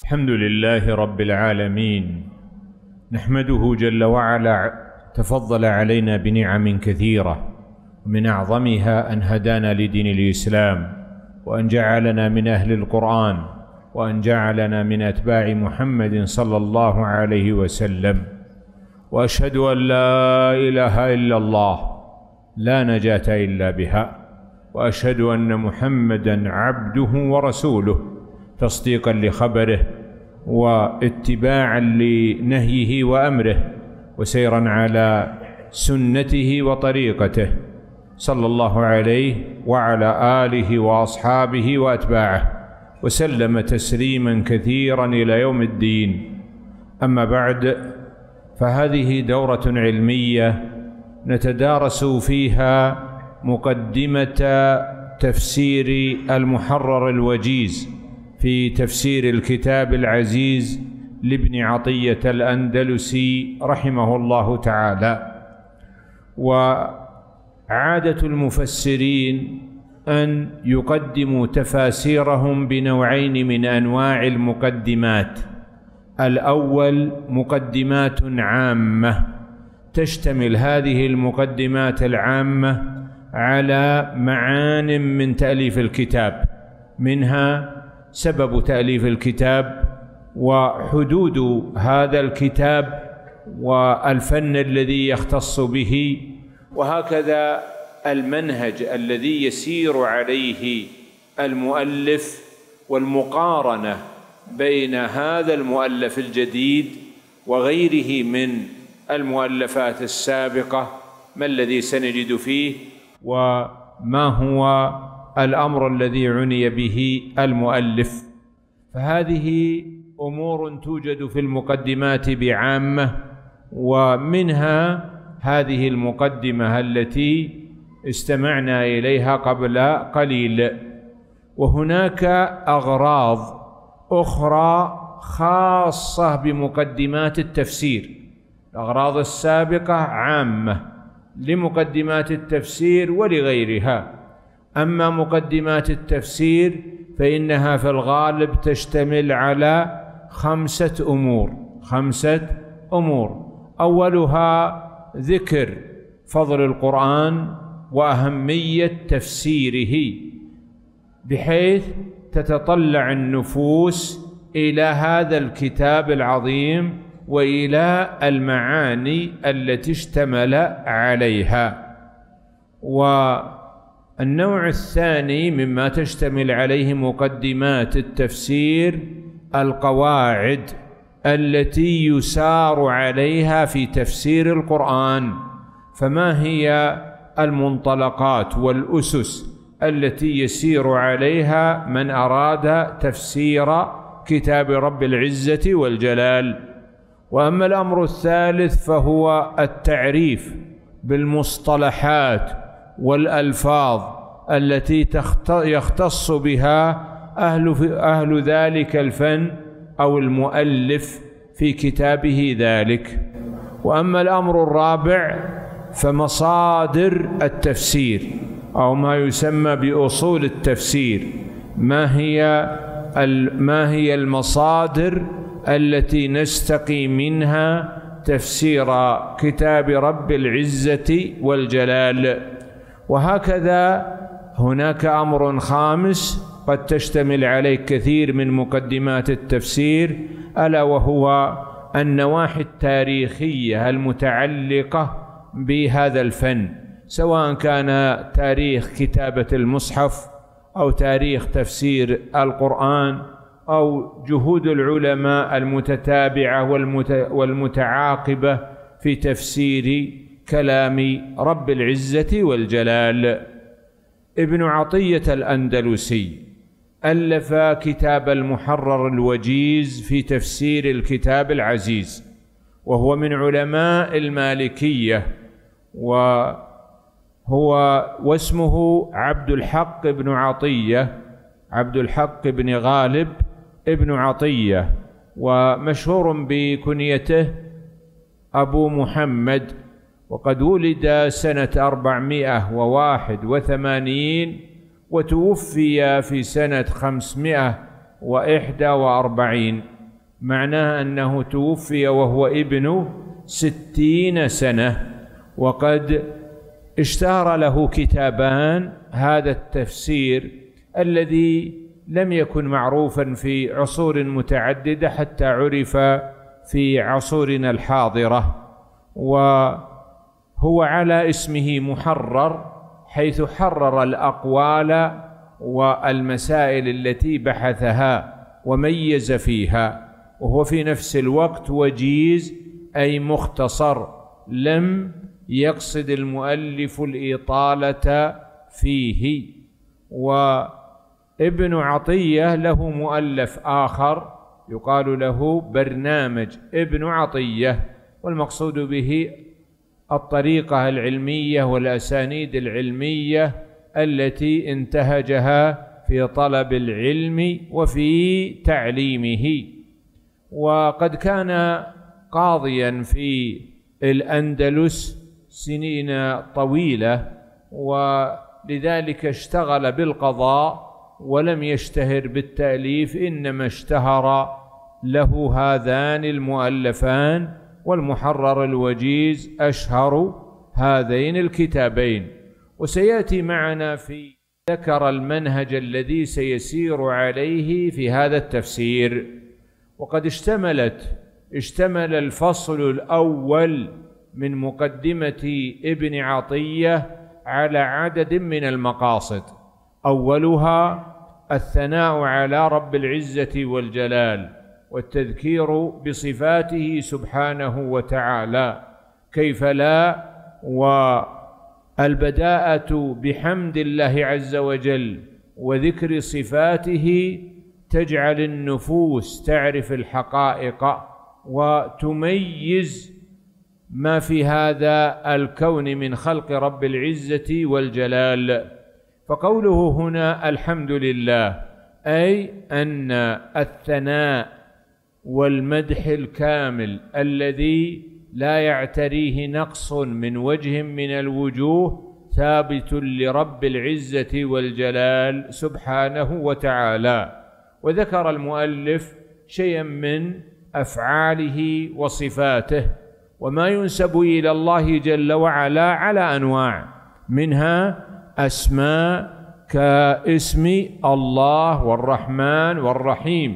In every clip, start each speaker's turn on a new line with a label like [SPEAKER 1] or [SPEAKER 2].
[SPEAKER 1] الحمد لله رب العالمين، نحمده جل وعلا. تفضل علينا بنعم كثيرة، ومن أعظمها أن هدانا لدين الإسلام، وأن جعلنا من أهل القرآن، وأن جعلنا من أتباع محمد صلى الله عليه وسلم. وأشهد أن لا إله إلا الله لا نجاة إلا بها، وأشهد أن محمدًا عبده ورسوله تصديقًا لخبره واتباعًا لنهيه وأمره، وسيرًا على سنته وطريقته، صلى الله عليه وعلى آله وأصحابه وأتباعه، وسلم تسليمًا كثيرًا إلى يوم الدين. أما بعد، فهذه دورة علمية نتدارس فيها مقدمة تفسير المحرر الوجيز في تفسير الكتاب العزيز لابن عطية الأندلسي رحمه الله تعالى. وعادة المفسرين أن يقدموا تفاسيرهم بنوعين من أنواع المقدمات. الأول مقدمات عامة، تشتمل هذه المقدمات العامة على معان من تأليف الكتاب، منها سبب تأليف الكتاب، وحدود هذا الكتاب، والفن الذي يختص به، وهكذا المنهج الذي يسير عليه المؤلف، والمقارنة بين هذا المؤلف الجديد وغيره من المؤلفات السابقة، ما الذي سنجد فيه، وما هو الأمر الذي عني به المؤلف. فهذه أمور توجد في المقدمات بعامة، ومنها هذه المقدمة التي استمعنا إليها قبل قليل. وهناك أغراض أخرى خاصة بمقدمات التفسير. الأغراض السابقة عامة لمقدمات التفسير ولغيرها، أما مقدمات التفسير فإنها في الغالب تشتمل على خمسة أمور. أولها ذكر فضل القرآن وأهمية تفسيره، بحيث تتطلع النفوس إلى هذا الكتاب العظيم وإلى المعاني التي اشتمل عليها. والنوع الثاني مما تشتمل عليه مقدمات التفسير القواعد التي يسار عليها في تفسير القرآن. فما هي المنطلقات والأسس التي يسير عليها من أراد تفسير كتاب رب العزة والجلال؟ وأما الأمر الثالث فهو التعريف بالمصطلحات والألفاظ التي يختص بها أهل ذلك الفن أو المؤلف في كتابه ذلك. وأما الأمر الرابع فمصادر التفسير، أو ما يسمى بأصول التفسير. ما هي المصادر التي نستقي منها تفسير كتاب رب العزة والجلال؟ وهكذا هناك أمر خامس قد تشتمل عليه كثير من مقدمات التفسير، ألا وهو النواحي التاريخية المتعلقة بهذا الفن، سواء كان تاريخ كتابة المصحف، أو تاريخ تفسير القرآن، أو جهود العلماء المتتابعة والمتعاقبة في تفسير كلام رب العزة والجلال. ابن عطية الأندلسي ألف كتاب المحرر الوجيز في تفسير الكتاب العزيز، وهو من علماء المالكية، واسمه عبد الحق بن عطية، عبد الحق بن غالب ابن عطية، ومشهور بكنيته أبو محمد. وقد ولد سنة 481 وتوفي في سنة 541، معناه أنه توفي وهو ابن 60 سنة، وقد اشتهر له كتابان: هذا التفسير الذي لم يكن معروفا في عصور متعددة حتى عرف في عصورنا الحاضرة، وهو على اسمه محرر، حيث حرر الأقوال والمسائل التي بحثها وميز فيها، وهو في نفس الوقت وجيز أي مختصر، لم يقصد المؤلف الإطالة فيه. وابن عطية له مؤلف آخر يقال له برنامج ابن عطية، والمقصود به الطريقة العلمية والأسانيد العلمية التي انتهجها في طلب العلم وفي تعليمه. وقد كان قاضيا في الأندلس سنين طويلة، ولذلك اشتغل بالقضاء ولم يشتهر بالتأليف، إنما اشتهر له هذان المؤلفان، والمحرر الوجيز أشهر هذين الكتابين. وسيأتي معنا في ذكر المنهج الذي سيسير عليه في هذا التفسير. وقد اشتمل الفصل الأول من مقدمة ابن عطية على عدد من المقاصد، أولها الثناء على رب العزة والجلال والتذكير بصفاته سبحانه وتعالى، كيف لا، والبداءة بحمد الله عز وجل وذكر صفاته تجعل النفوس تعرف الحقائق وتميز ما في هذا الكون من خلق رب العزة والجلال. فقوله هنا الحمد لله، أي أن الثناء والمدح الكامل الذي لا يعتريه نقص من وجه من الوجوه ثابت لرب العزة والجلال سبحانه وتعالى. وذكر المؤلف شيئا من أفعاله وصفاته وما ينسب إلى الله جل وعلا على أنواع، منها أسماء كاسم الله والرحمن والرحيم،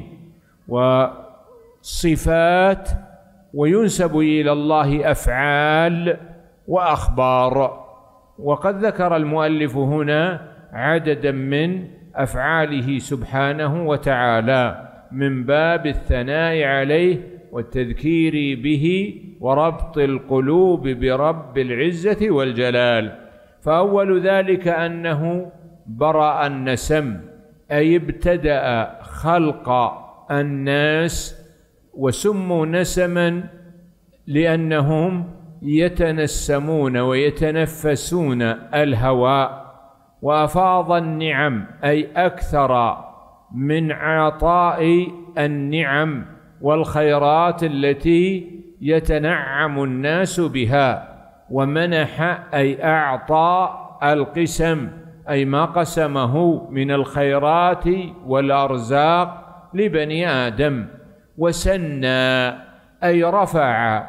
[SPEAKER 1] وصفات وينسب إلى الله أفعال وأخبار. وقد ذكر المؤلف هنا عددا من أفعاله سبحانه وتعالى من باب الثناء عليه والتذكير به وربط القلوب برب العزة والجلال. فأول ذلك أنه برأ النسم، أي ابتدأ خلق الناس، وسموا نسما لأنهم يتنسمون ويتنفسون الهواء. وأفاض النعم، أي أكثر من عطاء النعم والخيرات التي يتنعم الناس بها. ومنح، أي أعطى القسم، أي ما قسمه من الخيرات والأرزاق لبني آدم. وسنى، أي رفع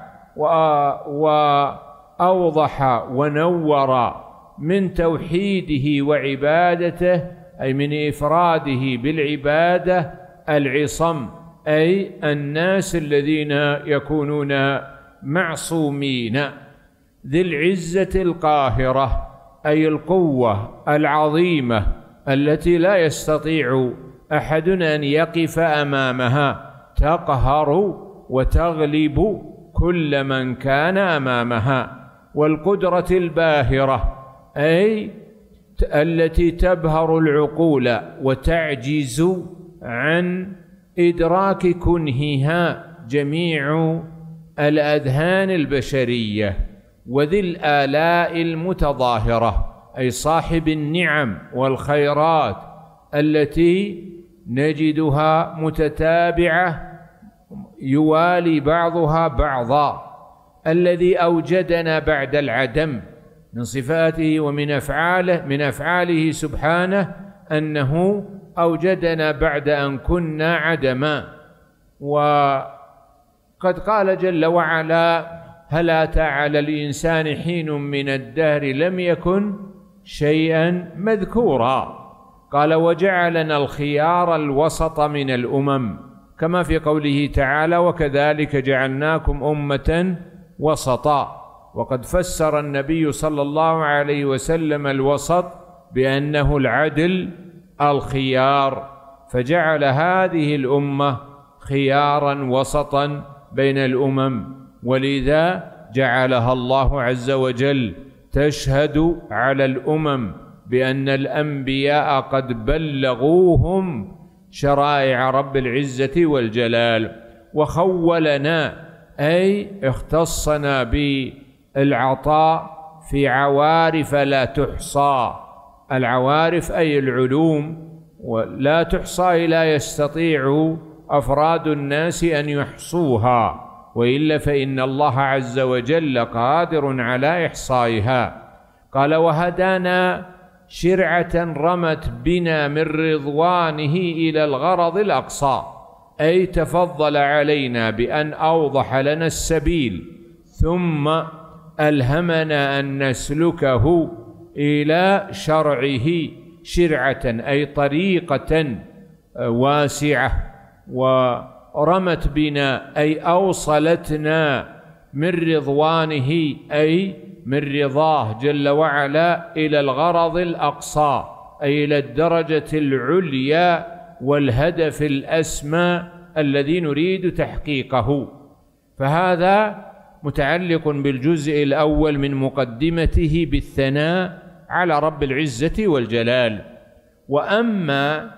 [SPEAKER 1] وأوضح ونور من توحيده وعبادته، أي من إفراده بالعبادة العصم، أي الناس الذين يكونون معصومين. ذي العزة القاهرة، أي القوة العظيمة التي لا يستطيع أحد أن يقف أمامها، تقهر وتغلب كل من كان أمامها. والقدرة الباهرة، أي التي تبهر العقول وتعجز عن إدراك كنهها جميع الأذهان البشرية. وذي الآلاء المتظاهرة، أي صاحب النعم والخيرات التي نجدها متتابعة يوالي بعضها بعضا، الذي أوجدنا بعد العدم. من صفاته ومن أفعاله سبحانه أنه أوجدنا بعد أن كنا عدما. قد قال جل وعلا: هل أتى على الإنسان حين من الدهر لم يكن شيئا مذكورا. قال: وجعلنا الخيار الوسط من الأمم، كما في قوله تعالى: وكذلك جعلناكم أمة وسطا. وقد فسر النبي صلى الله عليه وسلم الوسط بأنه العدل الخيار، فجعل هذه الأمة خيارا وسطا بين الأمم، ولذا جعلها الله عز وجل تشهد على الأمم بأن الأنبياء قد بلغوهم شرائع رب العزة والجلال، وخولنا أي اختصنا بالعطاء في عوارف لا تحصى. العوارف أي العلوم، ولا تحصى لا يستطيع أفراد الناس أن يحصوها، وإلا فإن الله عز وجل قادر على إحصائها. قال: وهدانا شرعة رمت بنا من رضوانه إلى الغرض الأقصى، أي تفضل علينا بأن أوضح لنا السبيل ثم ألهمنا أن نسلكه إلى شرعه شرعة أي طريقة واسعة، ورمت بنا أي أوصلتنا من رضوانه أي من رضاه جل وعلا إلى الغرض الأقصى، أي إلى الدرجة العليا والهدف الأسمى الذي نريد تحقيقه. فهذا متعلق بالجزء الأول من مقدمته بالثناء على رب العزة والجلال. وأما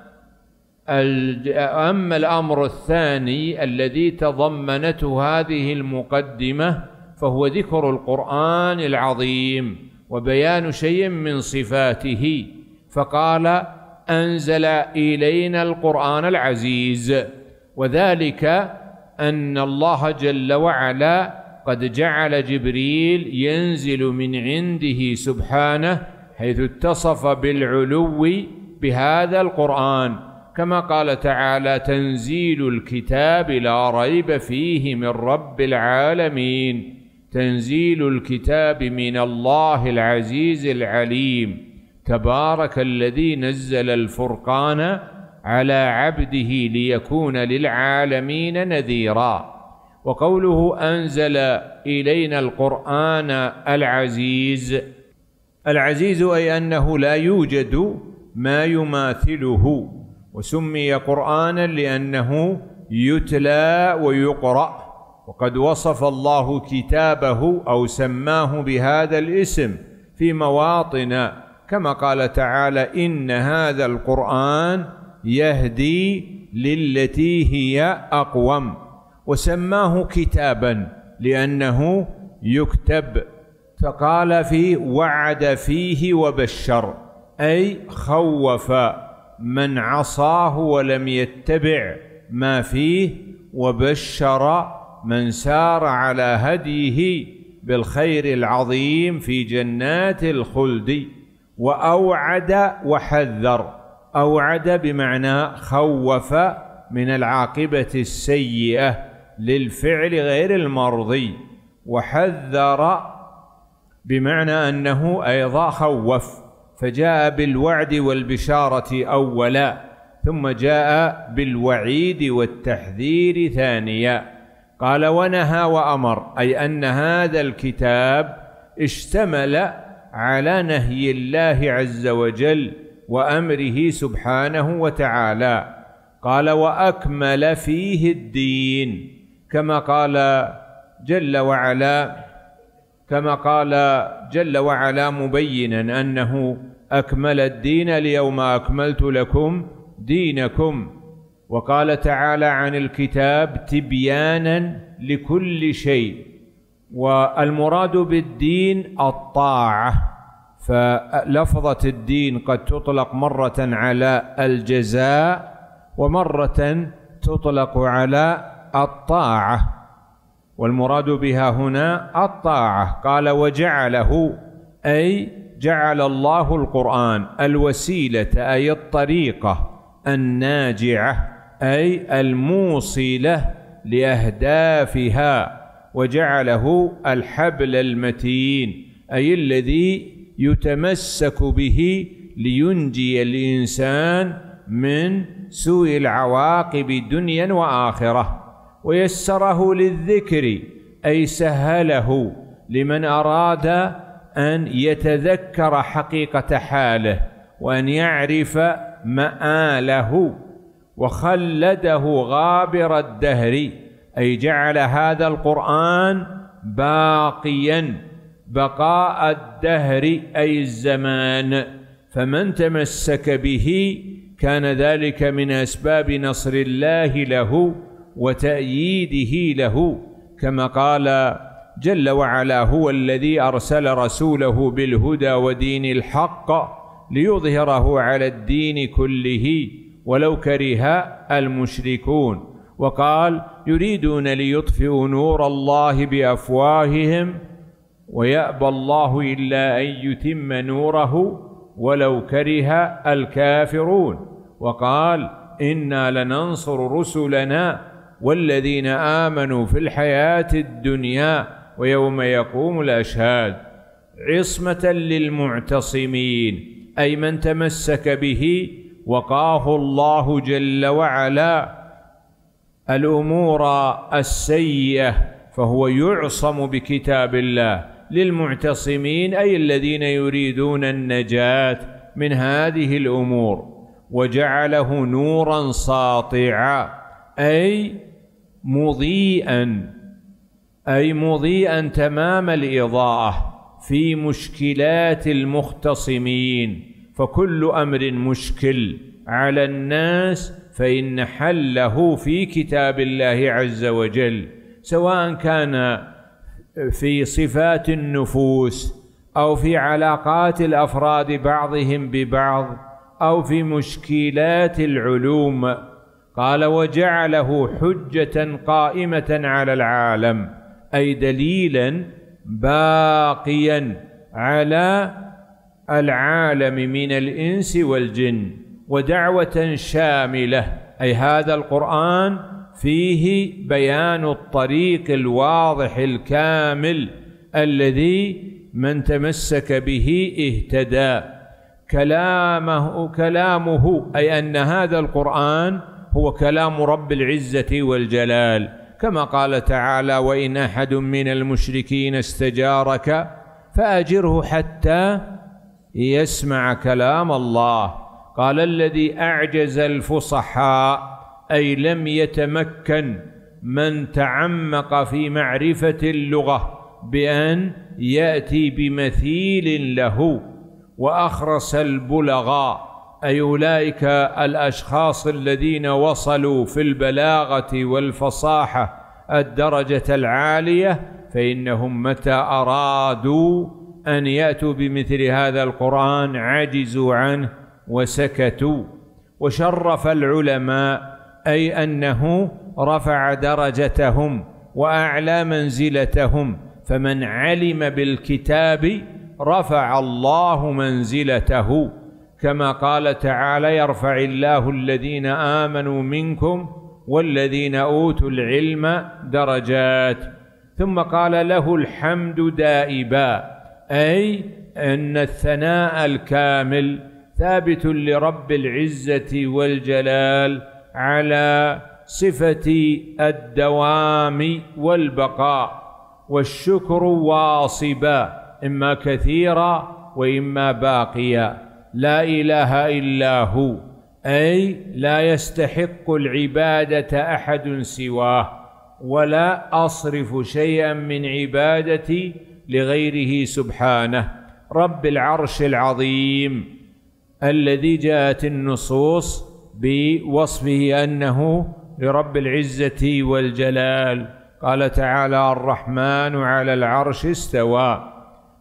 [SPEAKER 1] الأمر الثاني الذي تضمنته هذه المقدمة فهو ذكر القرآن العظيم وبيان شيء من صفاته، فقال: أنزل إلينا القرآن العزيز، وذلك أن الله جل وعلا قد جعل جبريل ينزل من عنده سبحانه، حيث اتصف بالعلو بهذا القرآن، كما قال تعالى: تنزيل الكتاب لا ريب فيه من رب العالمين، تنزيل الكتاب من الله العزيز العليم، تبارك الذي نزل الفرقان على عبده ليكون للعالمين نذيرا. وقوله أنزل إلينا القرآن العزيز، العزيز أي أنه لا يوجد ما يماثله، وسمي قرآنا لأنه يتلى ويقرأ، وقد وصف الله كتابه أو سماه بهذا الاسم في مواطن، كما قال تعالى: إن هذا القرآن يهدي للتي هي أقوم، وسماه كتابا لأنه يكتب. فقال فيه: وعد فيه وبشر، أي خوف من عصاه ولم يتبع ما فيه، وبشر من سار على هديه بالخير العظيم في جنات الخلد. وأوعد وحذر، أوعد بمعنى خوف من العاقبة السيئة للفعل غير المرضي، وحذر بمعنى أنه أيضا خوف، فجاء بالوعد والبشارة أولا، ثم جاء بالوعيد والتحذير ثانيا. قال: ونهى وأمر، أي أن هذا الكتاب اشتمل على نهي الله عز وجل وأمره سبحانه وتعالى. قال: وأكمل فيه الدين، كما قال جل وعلا مبينا أنه أكمل الدين: اليوم أكملت لكم دينكم. وقال تعالى عن الكتاب: تبيانا لكل شيء. والمراد بالدين الطاعة، فلفظة الدين قد تطلق مرة على الجزاء ومرة تطلق على الطاعة، والمراد بها هنا الطاعة. قال: وجعله، أي جعل الله القرآن الوسيلة أي الطريقة، الناجعة أي الموصلة لأهدافها، وجعله الحبل المتين، أي الذي يتمسك به لينجي الإنسان من سوء العواقب دنيا وآخرة. ويسره للذكر، أي سهله لمن أراد أن يتذكر حقيقة حاله وأن يعرف مآله. وخلده غابر الدهر، أي جعل هذا القرآن باقيا بقاء الدهر أي الزمان، فمن تمسك به كان ذلك من أسباب نصر الله له وتأييده له، كما قال جل وعلا: هو الذي أرسل رسوله بالهدى ودين الحق ليظهره على الدين كله ولو كره المشركون. وقال: يريدون ليطفئوا نور الله بأفواههم ويأبى الله إلا أن يتم نوره ولو كره الكافرون. وقال: إنا لننصر رسلنا والذين آمنوا في الحياة الدنيا ويوم يقوم الأشهاد. عصمة للمعتصمين، أي من تمسك به وقاه الله جل وعلا الأمور السيئة، فهو يعصم بكتاب الله. للمعتصمين، أي الذين يريدون النجاة من هذه الأمور. وجعله نورا ساطعا، أي مضيئا تمام الإضاءة في مشكلات المختصمين. فكل أمر مشكل على الناس فإن حله في كتاب الله عز وجل، سواء كان في صفات النفوس أو في علاقات الأفراد بعضهم ببعض أو في مشكلات العلوم. قال: وجعله حجة قائمة على العالم، أي دليلا باقيا على العالم من الإنس والجن. ودعوة شاملة، أي هذا القرآن فيه بيان الطريق الواضح الكامل الذي من تمسك به اهتدى. كلامه أي أن هذا القرآن هو كلام رب العزة والجلال، كما قال تعالى: وإن أحد من المشركين استجارك فأجره حتى يسمع كلام الله. قال: الذي أعجز الفصحاء، أي لم يتمكن من تعمق في معرفة اللغة بأن يأتي بمثيل له. وأخرس البلغاء، أي أولئك الأشخاص الذين وصلوا في البلاغة والفصاحة الدرجة العالية، فإنهم متى أرادوا أن يأتوا بمثل هذا القرآن عجزوا عنه وسكتوا. وشرف العلماء، أي أنه رفع درجتهم وأعلى منزلتهم، فمن علم بالكتاب رفع الله منزلته، كما قال تعالى: يرفع الله الذين آمنوا منكم والذين أوتوا العلم درجات. ثم قال: له الحمد دائبا، أي أن الثناء الكامل ثابت لرب العزة والجلال على صفة الدوام والبقاء. والشكر واصبا، إما كثيرا وإما باقيا. لا إله إلا هو، أي لا يستحق العبادة أحد سواه، ولا أصرف شيئا من عبادتي لغيره سبحانه. رب العرش العظيم، الذي جاءت النصوص بوصفه أنه لرب العزة والجلال. قال تعالى: الرحمن على العرش استوى.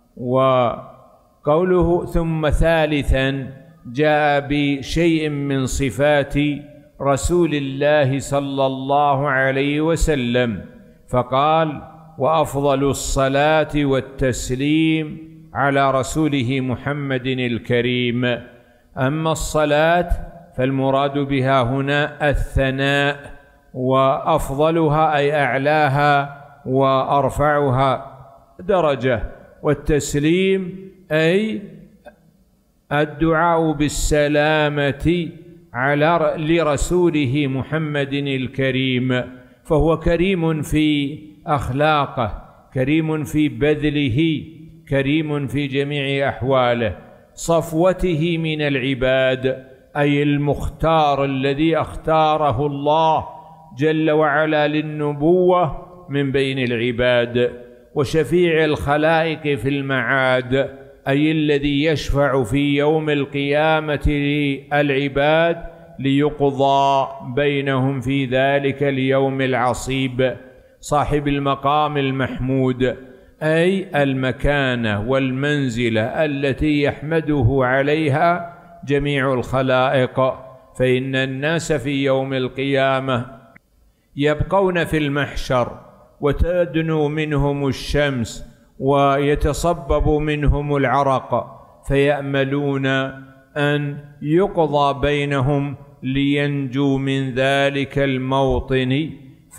[SPEAKER 1] وقوله ثم ثالثا جاء بشيء من صفات رسول الله صلى الله عليه وسلم، فقال: وأفضل الصلاة والتسليم على رسوله محمد الكريم. أما الصلاة فالمراد بها هنا الثناء وأفضلها أي أعلاها وأرفعها درجة، والتسليم أي الدعاء بالسلامة لرسوله محمد الكريم، فهو كريم في أخلاقه، كريم في بذله، كريم في جميع أحواله، صفوته من العباد أي المختار الذي اختاره الله جل وعلا للنبوة من بين العباد، وشفيع الخلائق في المعاد أي الذي يشفع في يوم القيامة للعباد ليقضى بينهم في ذلك اليوم العصيب، صاحب المقام المحمود أي المكانة والمنزلة التي يحمده عليها جميع الخلائق. فإن الناس في يوم القيامة يبقون في المحشر وتدنو منهم الشمس ويتصبب منهم العرق، فيأملون أن يقضى بينهم لينجوا من ذلك الموطن،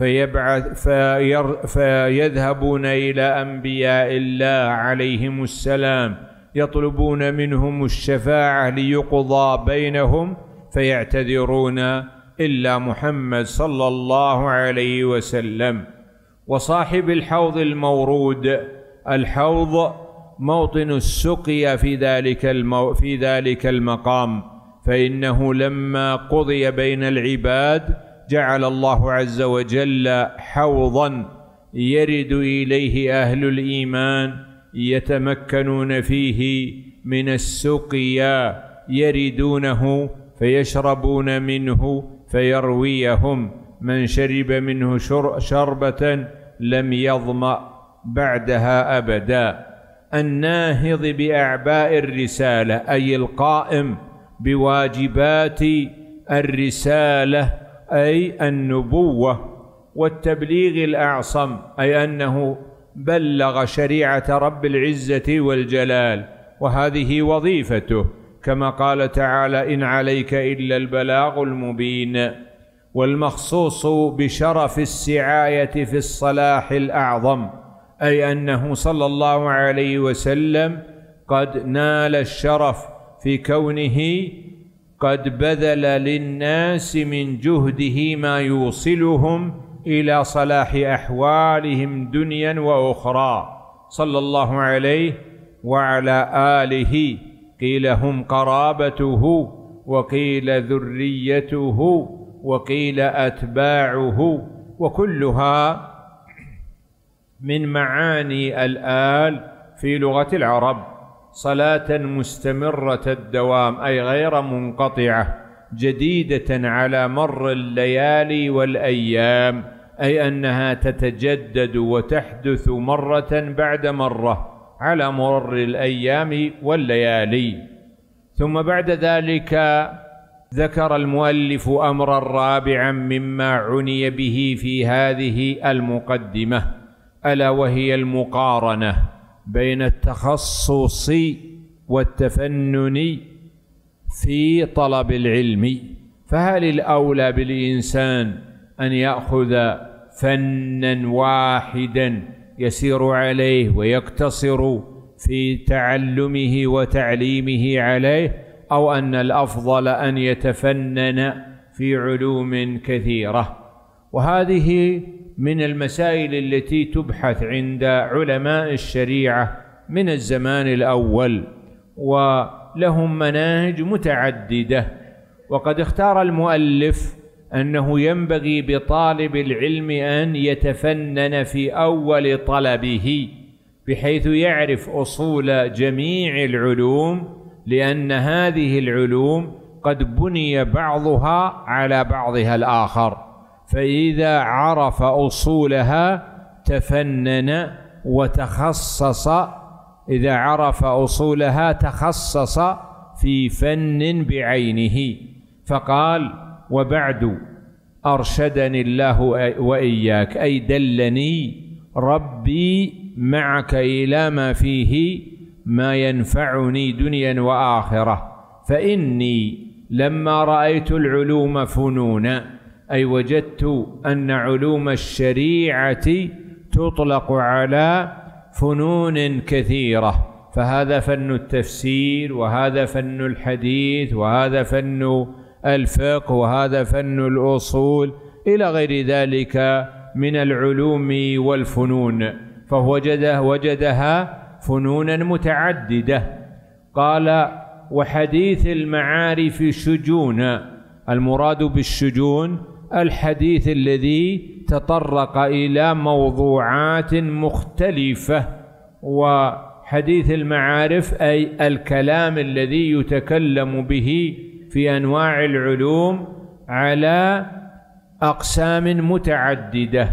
[SPEAKER 1] فيذهبون إلى أنبياء الله عليهم السلام يطلبون منهم الشفاعة ليقضى بينهم، فيعتذرون إلا محمد صلى الله عليه وسلم. وصاحب الحوض المورود، الحوض موطن السقيا في ذلك المقام، فإنه لما قضي بين العباد جعل الله عز وجل حوضا يرد إليه أهل الإيمان يتمكنون فيه من السقيا، يردونه فيشربون منه فيرويهم، من شرب منه شربة لم يظمأ بعدها أبدا. الناهض بأعباء الرسالة أي القائم بواجبات الرسالة أي النبوة، والتبليغ الأعصم أي أنه بلغ شريعة رب العزة والجلال، وهذه وظيفته، كما قال تعالى: إن عليك إلا البلاغ المبين. والمخصوص بشرف السعاية في الصلاح الأعظم أي أنه صلى الله عليه وسلم قد نال الشرف في كونه قد بذل للناس من جهده ما يوصلهم إلى صلاح أحوالهم دنيا وأخرى، صلى الله عليه وعلى آله. قيل هم قرابته، وقيل ذريته، وقيل أتباعه، وكلها من معاني الآل في لغة العرب. صلاة مستمرة الدوام أي غير منقطعة، جديدة على مر الليالي والأيام، أي أنها تتجدد وتحدث مرة بعد مرة على مر الأيام والليالي. ثم بعد ذلك ذكر المؤلف أمرا رابعا مما عني به في هذه المقدمة، ألا وهي المقارنة بين التخصص والتفنن في طلب العلم. فهل الأولى بالإنسان أن يأخذ فنا واحدا يسير عليه ويقتصر في تعلمه وتعليمه عليه، أو أن الأفضل أن يتفنن في علوم كثيرة؟ وهذه من المسائل التي تبحث عند علماء الشريعة من الزمان الأول، ولهم مناهج متعددة. وقد اختار المؤلف أنه ينبغي بطالب العلم أن يتفنن في أول طلبه، بحيث يعرف أصول جميع العلوم، لأن هذه العلوم قد بني بعضها على بعضها الآخر، فإذا عرف أصولها تفنن وتخصص، إذا عرف أصولها تخصص في فن بعينه. فقال: وبعد أرشدني الله وإياك، أي دلني ربي معك إلى ما فيه ما ينفعني دنيا وآخرة، فإني لما رأيت العلوم فنونا، أي وجدت أن علوم الشريعة تطلق على فنون كثيرة، فهذا فن التفسير، وهذا فن الحديث، وهذا فن الفقه، وهذا فن الأصول، إلى غير ذلك من العلوم والفنون، وجدها فنونا متعددة. قال: وحديث المعارف شجون. المراد بالشجون الحديث الذي تطرق إلى موضوعات مختلفة، وحديث المعارف أي الكلام الذي يتكلم به في أنواع العلوم على أقسام متعددة.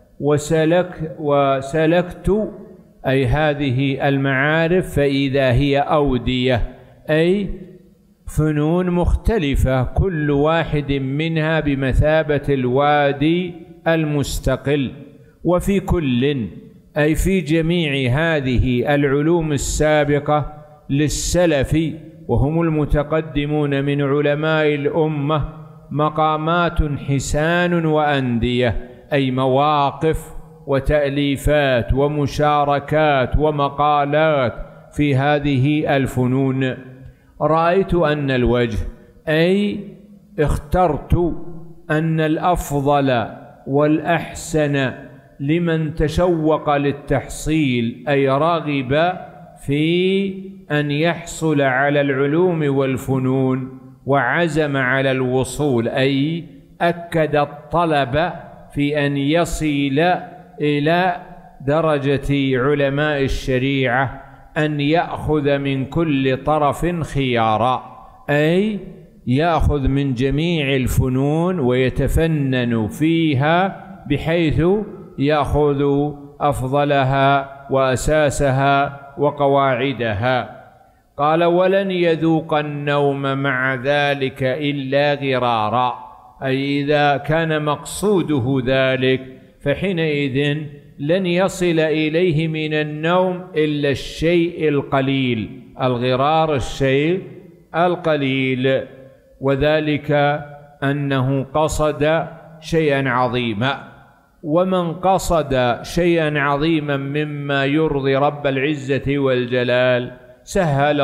[SPEAKER 1] وسلكت أي هذه المعارف فإذا هي أودية، أي فنون مختلفة كل واحد منها بمثابة الوادي المستقل. وفي كل أي في جميع هذه العلوم السابقة للسلف وهم المتقدمون من علماء الأمة مقامات حسان وأندية، أي مواقف وتأليفات ومشاركات ومقالات في هذه الفنون. رأيت أن الوجه أي اخترت أن الأفضل والأحسن لمن تشوق للتحصيل أي رغب في أن يحصل على العلوم والفنون وعزم على الوصول، أي أكد الطلب في أن يصل إلى درجة علماء الشريعة، أن يأخذ من كل طرف خيارا، أي يأخذ من جميع الفنون ويتفنن فيها بحيث يأخذ أفضلها وأساسها وقواعدها. قال: ولن يذوق النوم مع ذلك إلا غرارا، أي إذا كان مقصوده ذلك فحينئذ لن يصل إليه من النوم إلا الشيء القليل، الغرار الشيء القليل، وذلك أنه قصد شيئا عظيما. ومن قصد شيئا عظيما مما يرضي رب العزة والجلال سهل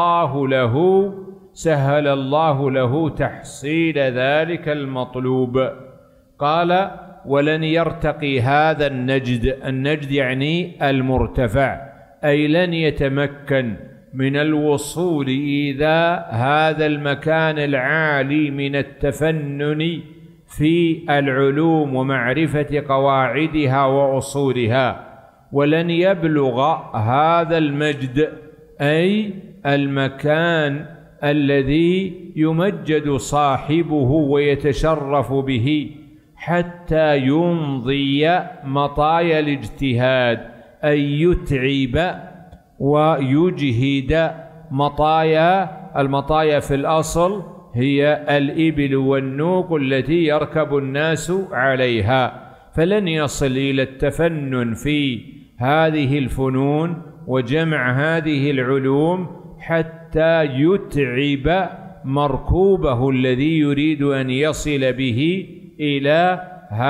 [SPEAKER 1] الله له تحصيل ذلك المطلوب. قال: ولن يرتقي هذا النجد يعني المرتفع، أي لن يتمكن من الوصول إلى هذا المكان العالي من التفنن في العلوم ومعرفة قواعدها وأصولها. ولن يبلغ هذا المجد أي المكان الذي يمجد صاحبه ويتشرف به حتى يمضي مطايا الاجتهاد، أي يتعب ويجهد المطايا في الأصل هي الإبل والنوق التي يركب الناس عليها، فلن يصل إلى التفنن في هذه الفنون وجمع هذه العلوم حتى يتعب مركوبه الذي يريد أن يصل به إلى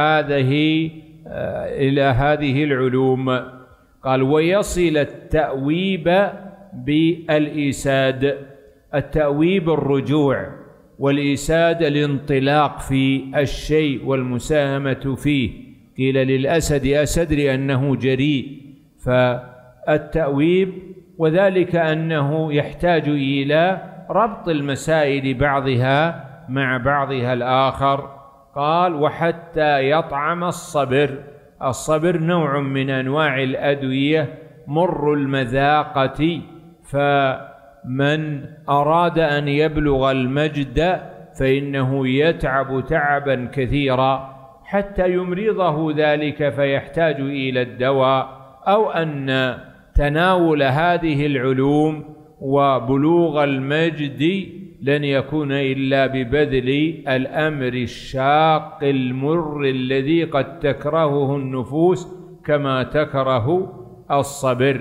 [SPEAKER 1] هذه العلوم. قال: ويصل التأويب بالإيساد. التأويب الرجوع، والإيساد الانطلاق في الشيء والمساهمة فيه. قيل للأسد أسد لأنه جريء، فالتأويب وذلك أنه يحتاج إلى ربط المسائل بعضها مع بعضها الآخر. قال: وحتى يطعم الصبر نوع من أنواع الأدوية مر المذاقة، فمن أراد أن يبلغ المجد فإنه يتعب تعبا كثيرا حتى يمرضه ذلك فيحتاج إلى الدواء، أو أن تناول هذه العلوم وبلوغ المجد لن يكون إلا ببذل الأمر الشاق المر الذي قد تكرهه النفوس كما تكره الصبر.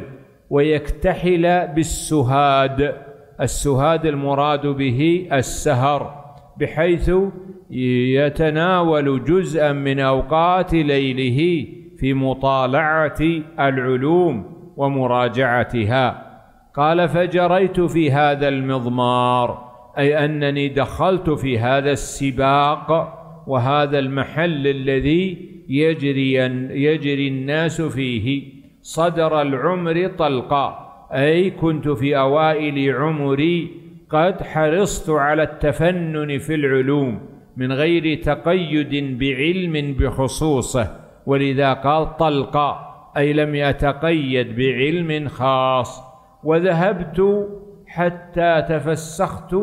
[SPEAKER 1] ويكتحل بالسهاد. السهاد المراد به السهر، بحيث يتناول جزءا من أوقات ليله في مطالعة العلوم ومراجعتها. قال: فجريت في هذا المضمار، أي أنني دخلت في هذا السباق وهذا المحل الذي يجري الناس فيه صدر العمر طلقا، أي كنت في أوائل عمري قد حرصت على التفنن في العلوم من غير تقيد بعلم بخصوصه، ولذا قال طلقا، أي لم يتقيد بعلم خاص. وذهبت حتى تفسخت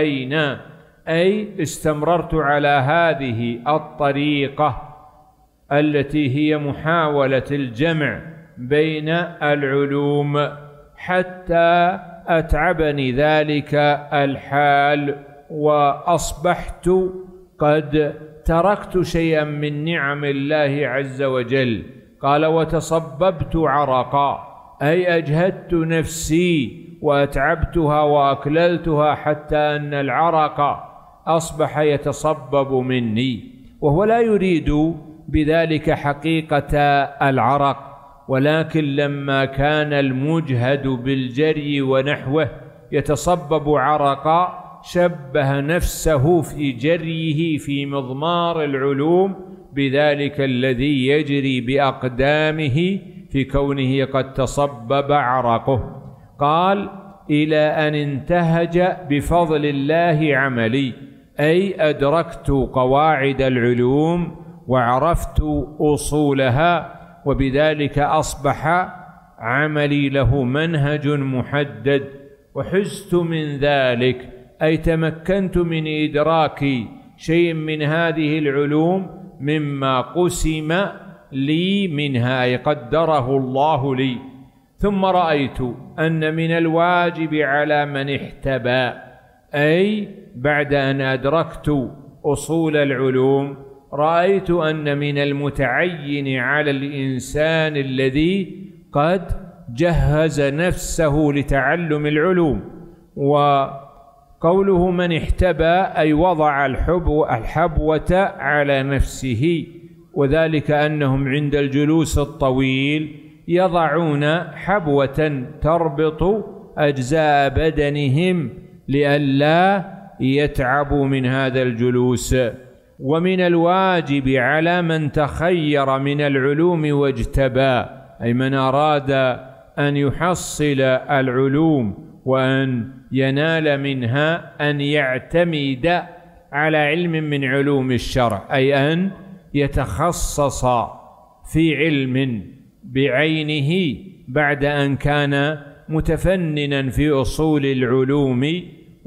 [SPEAKER 1] أي استمررت على هذه الطريقة التي هي محاولة الجمع بين العلوم حتى أتعبني ذلك الحال، وأصبحت قد تركت شيئا من نعم الله عز وجل. قال: وتصببت عرقا، أي أجهدت نفسي وأتعبتها وأكللتها حتى أن العرق أصبح يتصبب مني، وهو لا يريد بذلك حقيقة العرق، ولكن لما كان المجهد بالجري ونحوه يتصبب عرقا شبه نفسه في جريه في مضمار العلوم بذلك الذي يجري بأقدامه في كونه قد تصبب عرقه. قال: إلى أن انتهج بفضل الله عملي، أي أدركت قواعد العلوم وعرفت أصولها، وبذلك أصبح عملي له منهج محدد، وحزت من ذلك، أي تمكنت من إدراك شيء من هذه العلوم مما قسم لي منها، أي قدره الله لي. ثم رأيت أن من الواجب على من احتبى، أي بعد أن أدركت أصول العلوم رأيت أن من المتعين على الإنسان الذي قد جهز نفسه لتعلم العلوم، وقوله من احتبى أي وضع الحبوة على نفسه، وذلك أنهم عند الجلوس الطويل يضعون حبوة تربط أجزاء بدنهم لئلا يتعبوا من هذا الجلوس. ومن الواجب على من تخير من العلوم واجتبى، أي من أراد أن يحصل العلوم وأن ينال منها أن يعتمد على علم من علوم الشرع، أي أن يتخصص في علم بعينه بعد أن كان متفننا في أصول العلوم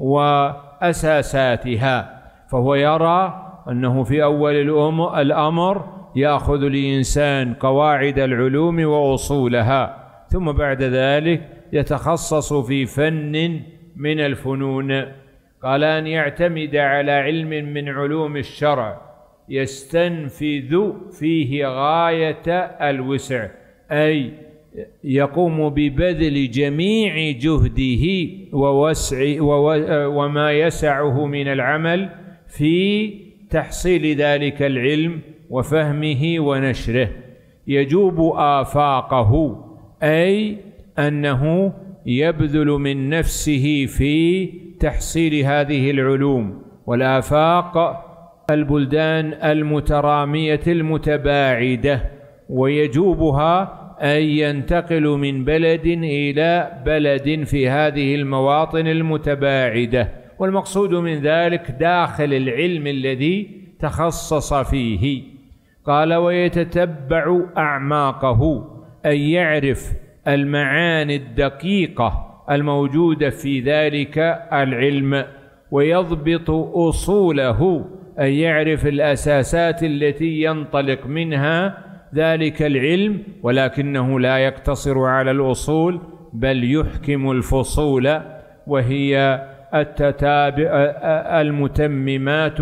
[SPEAKER 1] وأساساتها، فهو يرى أنه في أول الأمر يأخذ الإنسان قواعد العلوم وأصولها، ثم بعد ذلك يتخصص في فن من الفنون. قال: أن يعتمد على علم من علوم الشرع يستنفذ فيه غاية الوسع، أي يقوم ببذل جميع جهده وما يسعه من العمل في تحصيل ذلك العلم وفهمه ونشره. يجوب آفاقه، أي أنه يبذل من نفسه في تحصيل هذه العلوم. والآفاق البلدان المترامية المتباعدة، ويجوبها أي ينتقل من بلد إلى بلد في هذه المواطن المتباعدة، والمقصود من ذلك داخل العلم الذي تخصص فيه. قال: ويتتبع أعماقه، أي يعرف المعاني الدقيقة الموجودة في ذلك العلم، ويضبط أصوله، أي يعرف الأساسات التي ينطلق منها ذلك العلم، ولكنه لا يقتصر على الأصول بل يحكم الفصول، وهي المتممات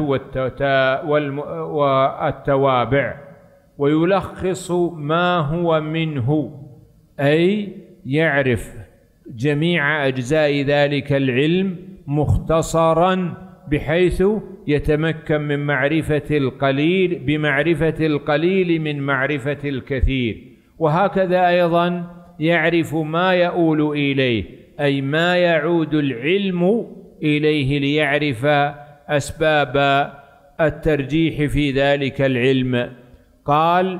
[SPEAKER 1] والتوابع، ويلخص ما هو منه، أي يعرف جميع أجزاء ذلك العلم مختصرا بحيث يتمكن من معرفة القليل بمعرفة القليل من معرفة الكثير. وهكذا أيضا يعرف ما يؤول إليه، أي ما يعود العلم إليه، ليعرف أسباب الترجيح في ذلك العلم. قال: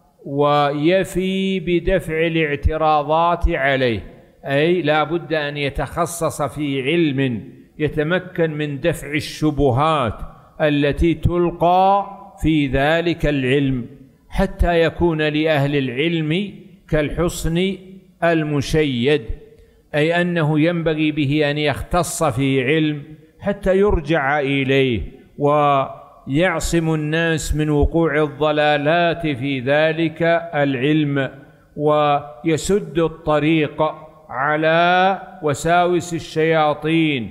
[SPEAKER 1] ويفي بدفع الاعتراضات عليه، أي لا بد أن يتخصص في علم يتمكن من دفع الشبهات التي تلقى في ذلك العلم، حتى يكون لأهل العلم كالحصن المشيد، أي أنه ينبغي به أن يختص في علم حتى يرجع إليه ويعصم الناس من وقوع الضلالات في ذلك العلم، ويسد الطريق على وساوس الشياطين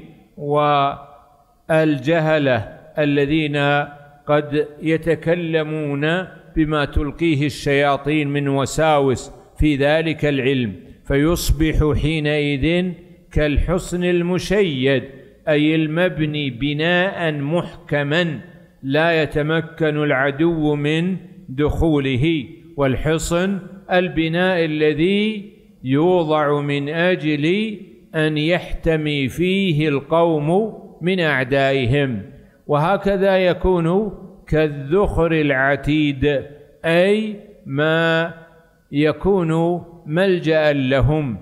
[SPEAKER 1] والجهلة الذين قد يتكلمون بما تلقيه الشياطين من وساوس في ذلك العلم، فيصبح حينئذ كالحصن المشيد، أي المبني بناء محكما لا يتمكن العدو من دخوله. والحصن البناء الذي يوضع من أجل أن يحتمي فيه القوم من أعدائهم. وهكذا يكون كالذخر العتيد، أي ما يكون ملجأ لهم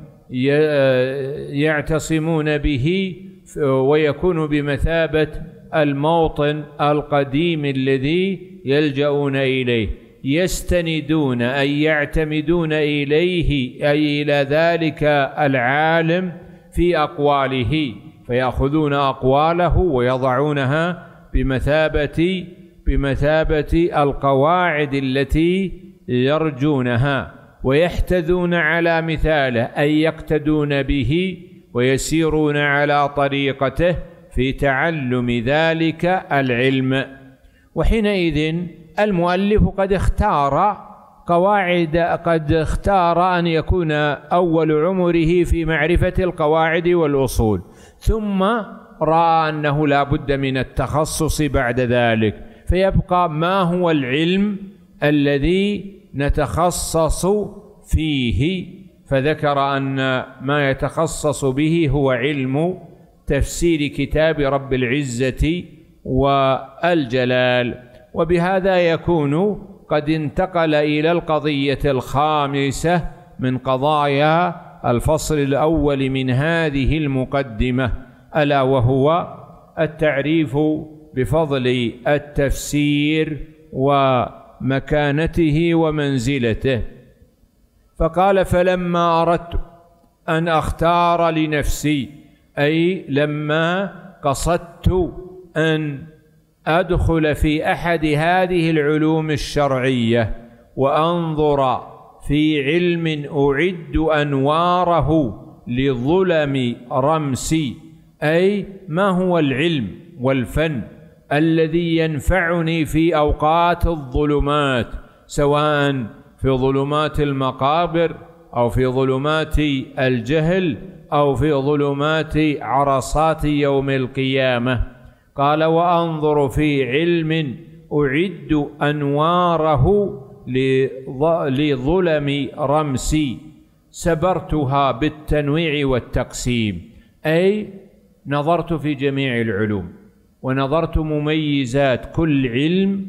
[SPEAKER 1] يعتصمون به، ويكون بمثابة الموطن القديم الذي يلجؤون إليه، يستندون أي يعتمدون إليه، أي إلى ذلك العالم في أقواله، فيأخذون أقواله ويضعونها بمثابة القواعد التي يرجونها، ويحتذون على مثاله، أي يقتدون به ويسيرون على طريقته في تعلم ذلك العلم. وحينئذ المؤلف قد اختار أن يكون أول عمره في معرفة القواعد والأصول، ثم رأى أنه لا بد من التخصص بعد ذلك، فيبقى ما هو العلم الذي نتخصص فيه، فذكر أن ما يتخصص به هو علم تفسير كتاب رب العزة والجلال. وبهذا يكون قد انتقل إلى القضية الخامسة من قضايا الفصل الأول من هذه المقدمة، ألا وهو التعريف بفضل التفسير ومكانته ومنزلته. فقال: فلما أردت أن أختار لنفسي، أي لما قصدت أن أدخل في أحد هذه العلوم الشرعية وأنظر في علم أعد أنواره لظلم رمسي، أي ما هو العلم والفن الذي ينفعني في أوقات الظلمات، سواء في ظلمات المقابر أو في ظلمات الجهل أو في ظلمات عرصات يوم القيامة. قال: وأنظر في علم أعد أنواره لظلم رمسي، سبرتها بالتنويع والتقسيم، أي نظرت في جميع العلوم ونظرت مميزات كل علم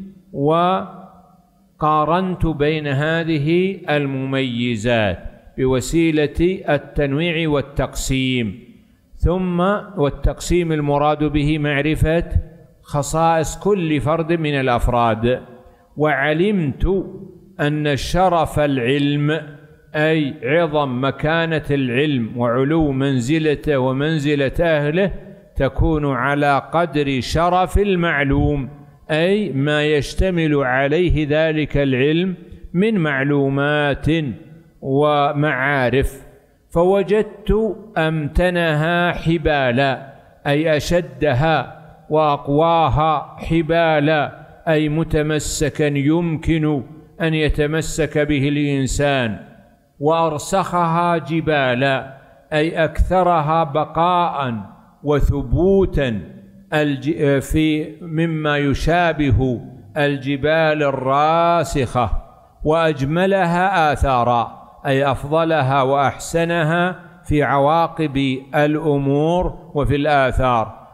[SPEAKER 1] وقارنت بين هذه المميزات بوسيلة التنويع والتقسيم. ثم والتقسيم المراد به معرفة خصائص كل فرد من الأفراد. وعلمت أن شرف العلم، أي عظم مكانة العلم وعلو منزلته ومنزلة أهله، تكون على قدر شرف المعلوم، أي ما يشتمل عليه ذلك العلم من معلومات ومعارف. فوجدت أمتنها حبالا، أي أشدها وأقواها حبالا، أي متمسكا يمكن أن يتمسك به الإنسان، وأرسخها جبالا، أي أكثرها بقاء وثبوتا مما يشابه الجبال الراسخة وأجملها آثارا، أي أفضلها وأحسنها في عواقب الأمور وفي الآثار،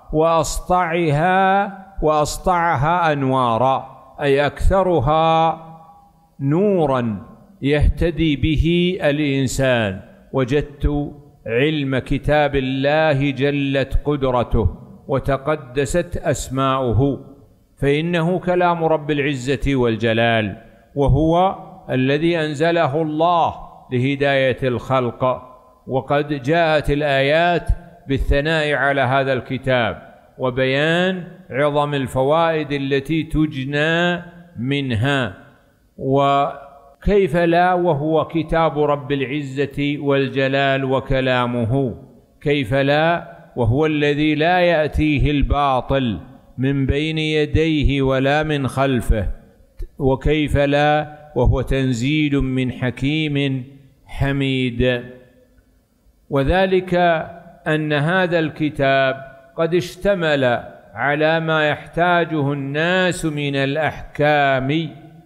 [SPEAKER 1] وأسطعها أنوارا، أي أكثرها نورا يهتدي به الإنسان. وجدت علم كتاب الله جلت قدرته وتقدست أسماؤه، فإنه كلام رب العزة والجلال، وهو الذي أنزله الله لهداية الخلق. وقد جاءت الآيات بالثناء على هذا الكتاب وبيان عظم الفوائد التي تجنى منها. وكيف لا وهو كتاب رب العزة والجلال وكلامه؟ كيف لا وهو الذي لا يأتيه الباطل من بين يديه ولا من خلفه؟ وكيف لا وهو تنزيل من حكيم حميد؟ وذلك أن هذا الكتاب قد اشتمل على ما يحتاجه الناس من الأحكام،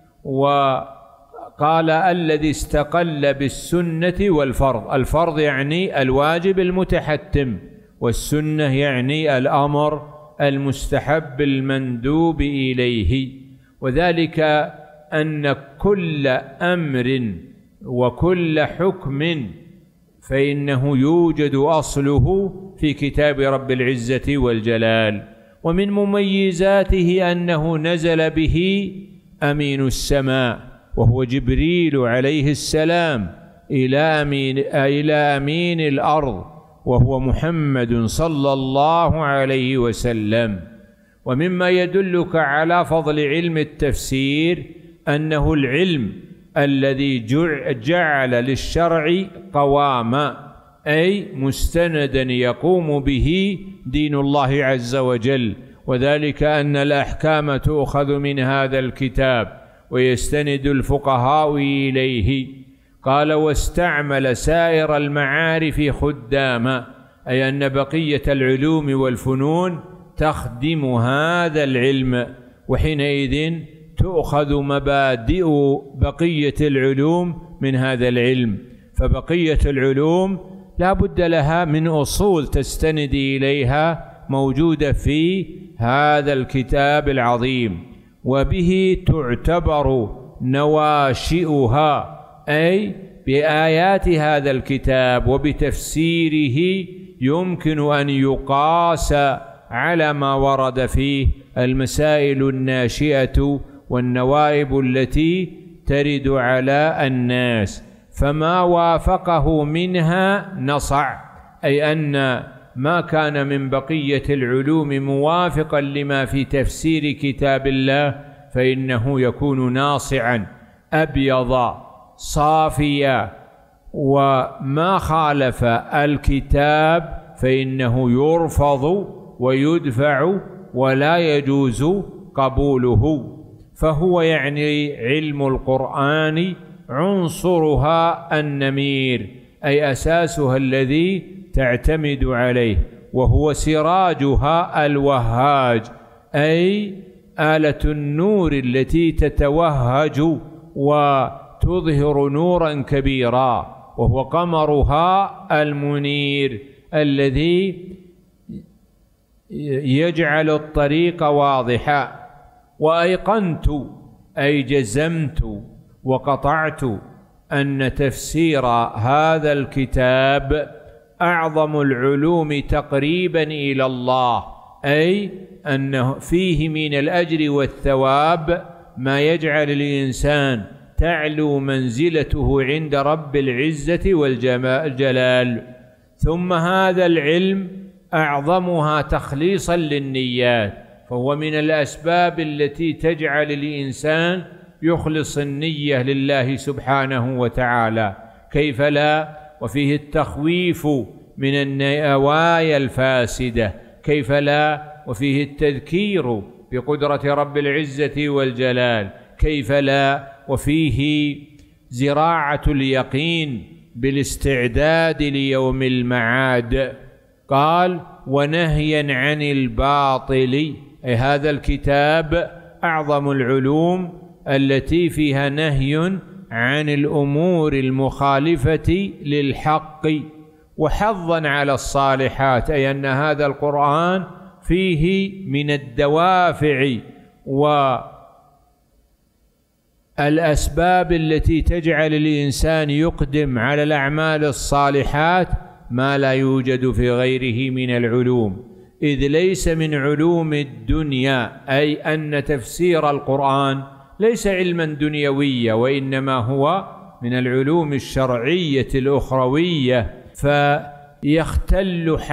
[SPEAKER 1] وقال الذي استقل بالسنة والفرض. الفرض يعني الواجب المتحتم، والسنة يعني الأمر المستحب المندوب إليه. وذلك أن كل أمر وكل حكم فإنه يوجد أصله في كتاب رب العزة والجلال. ومن مميزاته أنه نزل به أمين السماء، وهو جبريل عليه السلام، إلى أمين الأرض، وهو محمد صلى الله عليه وسلم. ومما يدلك على فضل علم التفسير أنه العلم الذي جعل للشرع قواما، أي مستندا يقوم به دين الله عز وجل. وذلك أن الأحكام تؤخذ من هذا الكتاب ويستند الفقهاء إليه. قال: واستعمل سائر المعارف خداما، أي أن بقية العلوم والفنون تخدم هذا العلم، وحينئذ تؤخذ مبادئ بقية العلوم من هذا العلم. فبقية العلوم لا بد لها من أصول تستند إليها موجودة في هذا الكتاب العظيم، وبه تعتبر نواشئها، أي بآيات هذا الكتاب وبتفسيره يمكن أن يقاس على ما ورد فيه المسائل الناشئة والنوائب التي ترد على الناس، فما وافقه منها نصع، أي أن ما كان من بقية العلوم موافقا لما في تفسير كتاب الله فإنه يكون ناصعا أبيض صافيا، وما خالف الكتاب فإنه يرفض ويدفع ولا يجوز قبوله. فهو يعني علم القرآن عنصرها النمير، أي أساسها الذي تعتمد عليه، وهو سراجها الوهاج، أي آلة النور التي تتوهج وتظهر نورا كبيرا، وهو قمرها المنير الذي يجعل الطريق واضحا. وأيقنت، أي جزمت وقطعت، أن تفسير هذا الكتاب أعظم العلوم تقريبا إلى الله، أي أنه فيه من الأجر والثواب ما يجعل الإنسان تعلو منزلته عند رب العزة والجلال. ثم هذا العلم أعظمها تخليصا للنيات، فهو من الأسباب التي تجعل الإنسان يخلص النية لله سبحانه وتعالى. كيف لا وفيه التخويف من النوايا الفاسدة، كيف لا وفيه التذكير بقدرة رب العزة والجلال، كيف لا وفيه زراعة اليقين بالاستعداد ليوم المعاد. قال: ونهيا عن الباطل. أي هذا الكتاب أعظم العلوم التي فيها نهي عن الأمور المخالفة للحق، وحظا على الصالحات، أي أن هذا القرآن فيه من الدوافع والأسباب التي تجعل الإنسان يقدم على الأعمال الصالحات ما لا يوجد في غيره من العلوم، إذ ليس من علوم الدنيا، أي أن تفسير القرآن ليس علما دنيويا، وإنما هو من العلوم الشرعية الأخروية، فيختل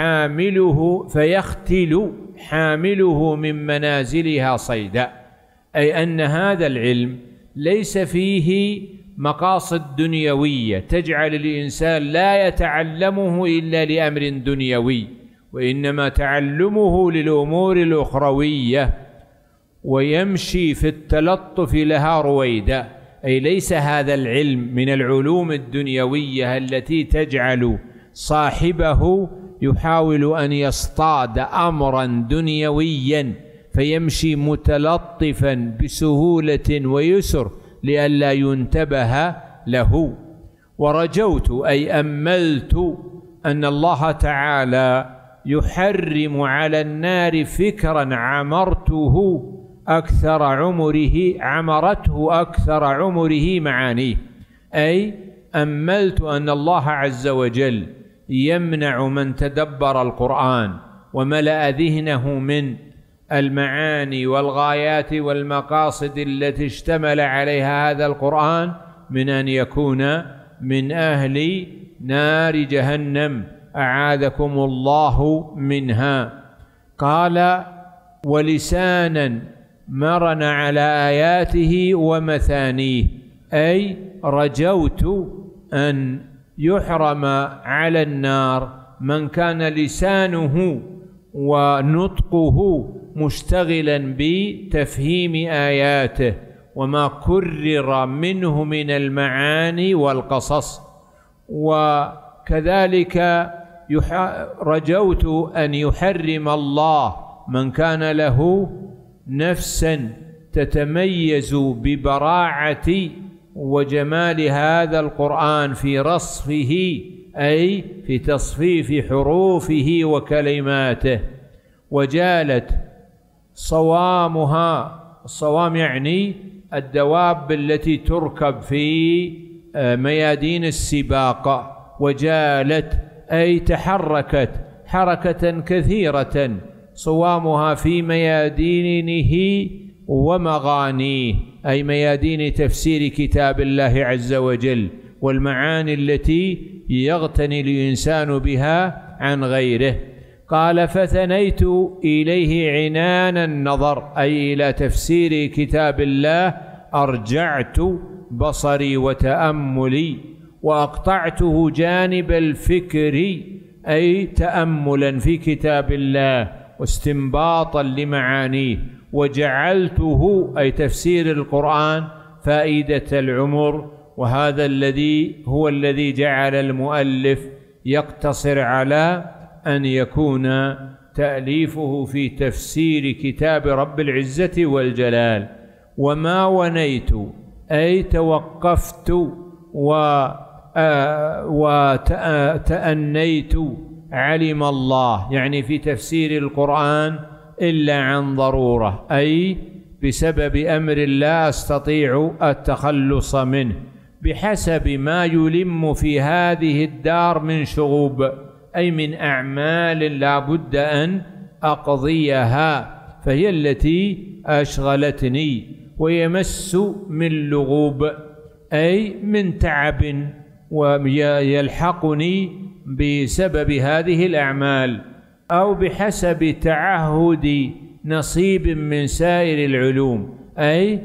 [SPEAKER 1] حامله من منازلها صيدا. أي أن هذا العلم ليس فيه مقاصد دنيوية تجعل الإنسان لا يتعلمه إلا لأمر دنيوي، وإنما تعلمه للأمور الأخروية، ويمشي في التلطف لها رويدا. أي ليس هذا العلم من العلوم الدنيوية التي تجعل صاحبه يحاول أن يصطاد أمرا دنيويا فيمشي متلطفا بسهولة ويسر لئلا ينتبه له. ورجوت أي أملت أن الله تعالى يحرم على النار فكرا عمرته أكثر عمره معانيه. أي أملت أن الله عز وجل يمنع من تدبر القرآن وملأ ذهنه من المعاني والغايات والمقاصد التي اشتمل عليها هذا القرآن من أن يكون من أهل نار جهنم، أعاذكم الله منها. قال: ولسانا مرن على آياته ومثانيه. أي رجوت أن يحرم على النار من كان لسانه ونطقه مشتغلا بتفهيم آياته وما كرر منه من المعاني والقصص. وكذلك رجوت أن يحرم الله من كان له نفسا تتميز ببراعة وجمال هذا القرآن في رصفه، أي في تصفيف حروفه وكلماته، وجالت صوامها. الصوام يعني الدواب التي تركب في ميادين السباق. وجالت أي تحركت حركة كثيرة، صوامها في ميادينه ومغانيه، أي ميادين تفسير كتاب الله عز وجل والمعاني التي يغتني الإنسان بها عن غيره. قال: فثنيت إليه عنان النظر، أي إلى تفسير كتاب الله أرجعت بصري وتأملي، وأقطعته جانب الفكر، أي تأملا في كتاب الله واستنباطا لمعانيه، وجعلته أي تفسير القرآن فائدة العمر. وهذا هو الذي جعل المؤلف يقتصر على أن يكون تأليفه في تفسير كتاب رب العزة والجلال. وما ونيت أي توقفت وتأنيت علم الله، يعني في تفسير القرآن إلا عن ضرورة، أي بسبب أمر لا أستطيع التخلص منه، بحسب ما يلم في هذه الدار من شغوب، أي من أعمال لا بد أن أقضيها، فهي التي أشغلتني. ويمس من لغوب، أي من تعب ويلحقني بسبب هذه الأعمال، أو بحسب تعهد نصيب من سائر العلوم، أي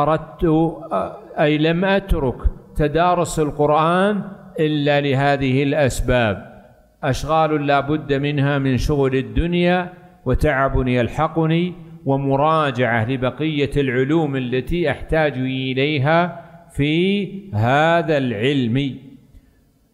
[SPEAKER 1] لم أترك تدارس القرآن إلا لهذه الأسباب، أشغال لا بد منها من شغل الدنيا، وتعب يلحقني، ومراجعة لبقية العلوم التي أحتاج إليها في هذا العلم.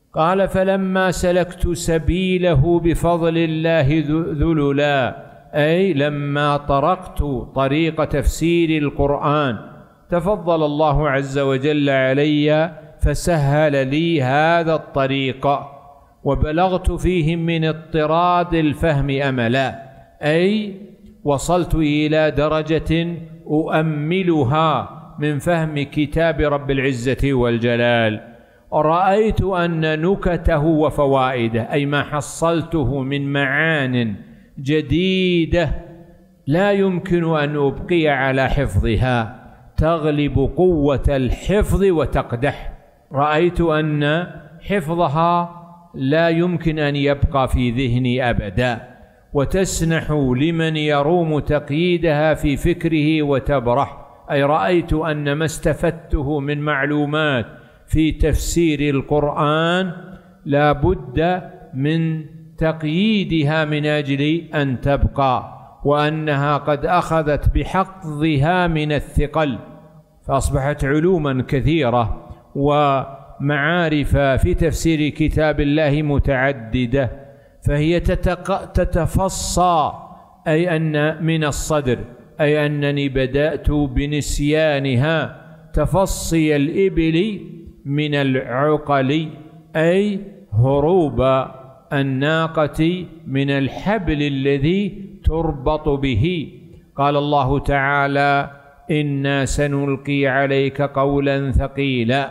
[SPEAKER 1] قال: فلما سلكت سبيله بفضل الله ذللا، أي لما طرقت طريق تفسير القرآن تفضل الله عز وجل علي فسهل لي هذا الطريق، وبلغت فيه من اضطراد الفهم أملا، أي وصلت إلى درجة أؤملها من فهم كتاب رب العزة والجلال. رأيت أن نكته وفوائده، أي ما حصلته من معان جديدة لا يمكن أن أبقي على حفظها، تغلب قوة الحفظ وتقدح. رأيت أن حفظها لا يمكن أن يبقى في ذهني أبدا، وتسنح لمن يروم تقييدها في فكره وتبرح. أي رأيت أن ما استفدته من معلومات في تفسير القرآن لا بد من تقييدها من أجل أن تبقى، وأنها قد أخذت بحظها من الثقل، فأصبحت علوما كثيرة ومعارف في تفسير كتاب الله متعددة، فهي تتفصى، أي أن من الصدر، أي أنني بدأت بنسيانها تفصي الإبل من العقل، أي هروب الناقة من الحبل الذي تربط به. قال الله تعالى: إنا سنلقي عليك قولا ثقيلا،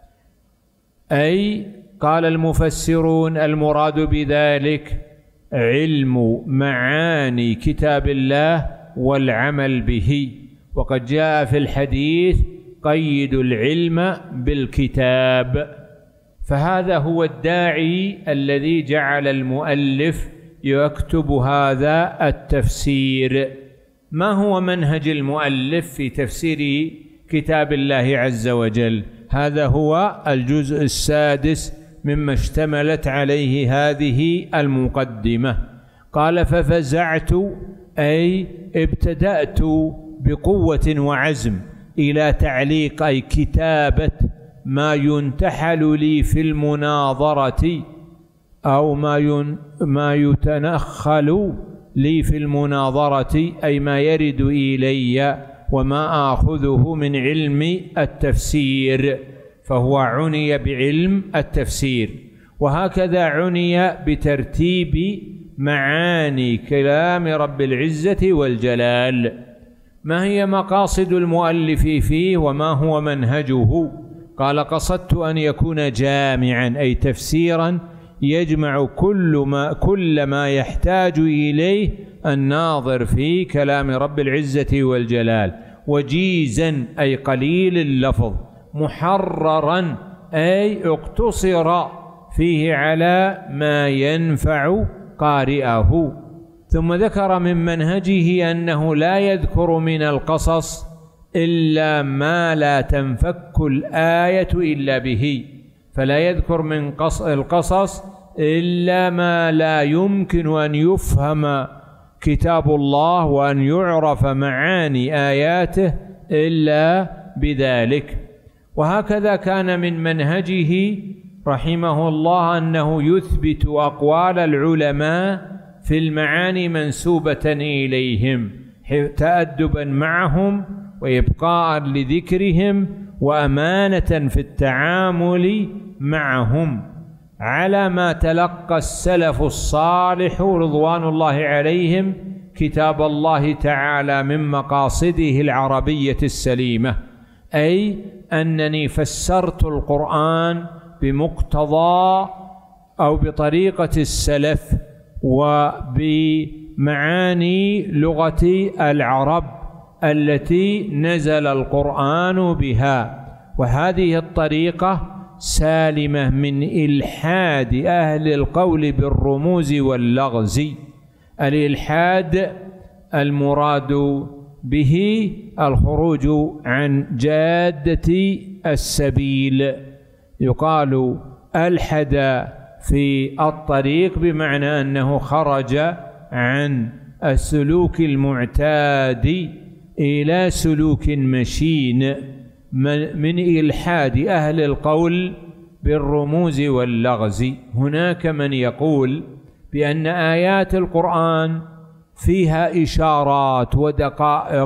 [SPEAKER 1] أي قال المفسرون المراد بذلك علم معاني كتاب الله والعمل به، وقد جاء في الحديث: قيد العلم بالكتاب. فهذا هو الداعي الذي جعل المؤلف يكتب هذا التفسير. ما هو منهج المؤلف في تفسير كتاب الله عز وجل؟ هذا هو الجزء السادس مما اشتملت عليه هذه المقدمة. قال: ففزعت، أي ابتدأت بقوة وعزم إلى تعليق، أي كتابة ما ينتحل لي في المناظرة، أو ما يتنخل لي في المناظرة، أي ما يرد إلي وما آخذه من علم التفسير، فهو عني بعلم التفسير. وهكذا عني بترتيب معاني كلام رب العزة والجلال. ما هي مقاصد المؤلف فيه وما هو منهجه؟ قال: قصدت أن يكون جامعا، أي تفسيرا يجمع كل ما يحتاج إليه الناظر في كلام رب العزة والجلال، وجيزا، أي قليل اللفظ، محررا، أي اقتصر فيه على ما ينفع قارئه. ثم ذكر من منهجه أنه لا يذكر من القصص إلا ما لا تنفك الآية إلا به، فلا يذكر من القصص إلا ما لا يمكن أن يفهم كتاب الله وأن يعرف معاني آياته إلا بذلك. وهكذا كان من منهجه رحمه الله أنه يثبت أقوال العلماء في المعاني منسوبة إليهم، تأدبا معهم وإبقاء لذكرهم وأمانة في التعامل معهم، على ما تلقى السلف الصالح رضوان الله عليهم كتاب الله تعالى من مقاصده العربية السليمة. أي أنني فسرت القرآن بمقتضى أو بطريقة السلف وبمعاني لغة العرب التي نزل القرآن بها، وهذه الطريقة سالمة من إلحاد أهل القول بالرموز واللغز. الإلحاد المراد به الخروج عن جادة السبيل، يقال ألحد في الطريق بمعنى أنه خرج عن السلوك المعتاد إلى سلوك مشين. من إلحاد أهل القول بالرموز واللغز. هناك من يقول بأن آيات القرآن فيها إشارات ودقائق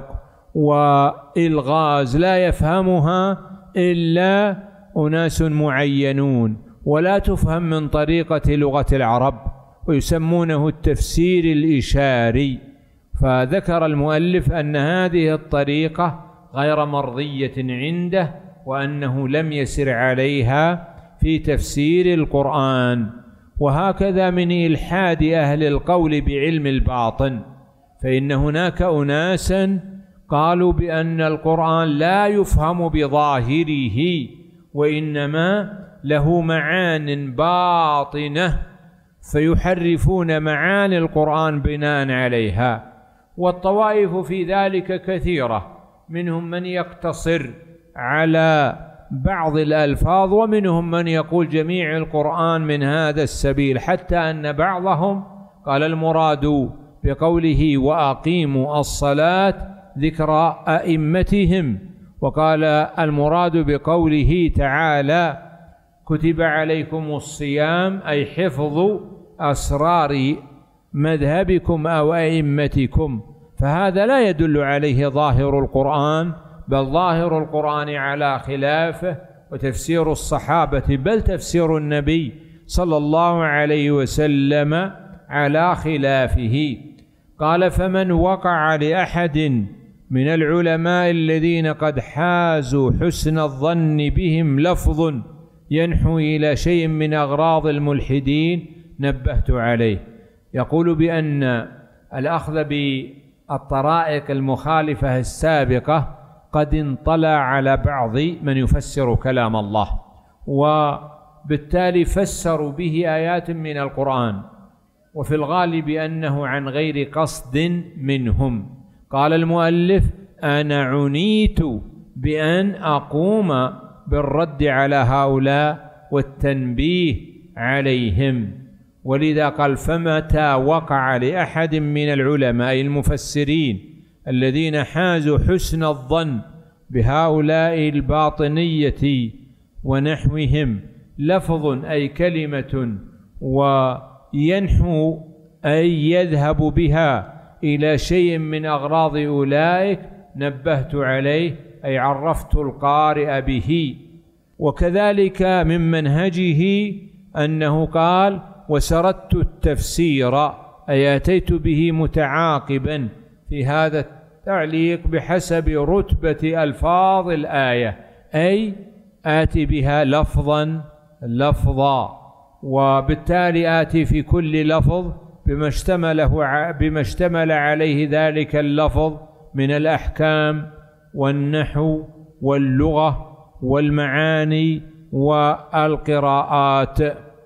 [SPEAKER 1] وإلغاز لا يفهمها إلا أناس معينون، ولا تفهم من طريقة لغة العرب، ويسمونه التفسير الإشاري. فذكر المؤلف أن هذه الطريقة غير مرضية عنده، وأنه لم يسر عليها في تفسير القرآن. وهكذا من إلحاد أهل القول بعلم الباطن، فإن هناك أناسا قالوا بأن القرآن لا يفهم بظاهره، وإنما له معان باطنة، فيحرفون معاني القرآن بناء عليها. والطوائف في ذلك كثيرة، منهم من يقتصر على بعض الألفاظ، ومنهم من يقول جميع القرآن من هذا السبيل، حتى أن بعضهم قال المراد بقوله وأقيموا الصلاة ذكر أئمتهم، وقال المراد بقوله تعالى كتب عليكم الصيام أي حفظ أسرار مذهبكم أو أئمتكم. فهذا لا يدل عليه ظاهر القرآن، بل ظاهر القرآن على خلافه، وتفسير الصحابة بل تفسير النبي صلى الله عليه وسلم على خلافه. قال فمن وقع لأحد من العلماء الذين قد حازوا حسن الظن بهم لفظ ينحو إلى شيء من أغراض الملحدين نبهت عليه. يقول بأن الأخذ بالطرائق المخالفة السابقة قد انطلع على بعض من يفسر كلام الله، وبالتالي فسروا به آيات من القرآن، وفي الغالب أنه عن غير قصد منهم. قال المؤلف أنا عنيت بأن أقوم بالرد على هؤلاء والتنبيه عليهم، ولذا قال فمتى وقع لأحد من العلماء المفسرين الذين حازوا حسن الظن بهؤلاء الباطنية ونحوهم لفظ أي كلمة وينحو أي يذهب بها إلى شيء من أغراض أولئك نبهت عليه أي عرفت القارئ به. وكذلك من منهجه أنه قال وسردت التفسير أي أتيت به متعاقبا في هذا التعليق بحسب رتبة ألفاظ الآية، أي آتي بها لفظا لفظا، وبالتالي آتي في كل لفظ بما اشتمل عليه ذلك اللفظ من الأحكام والنحو واللغة والمعاني والقراءات.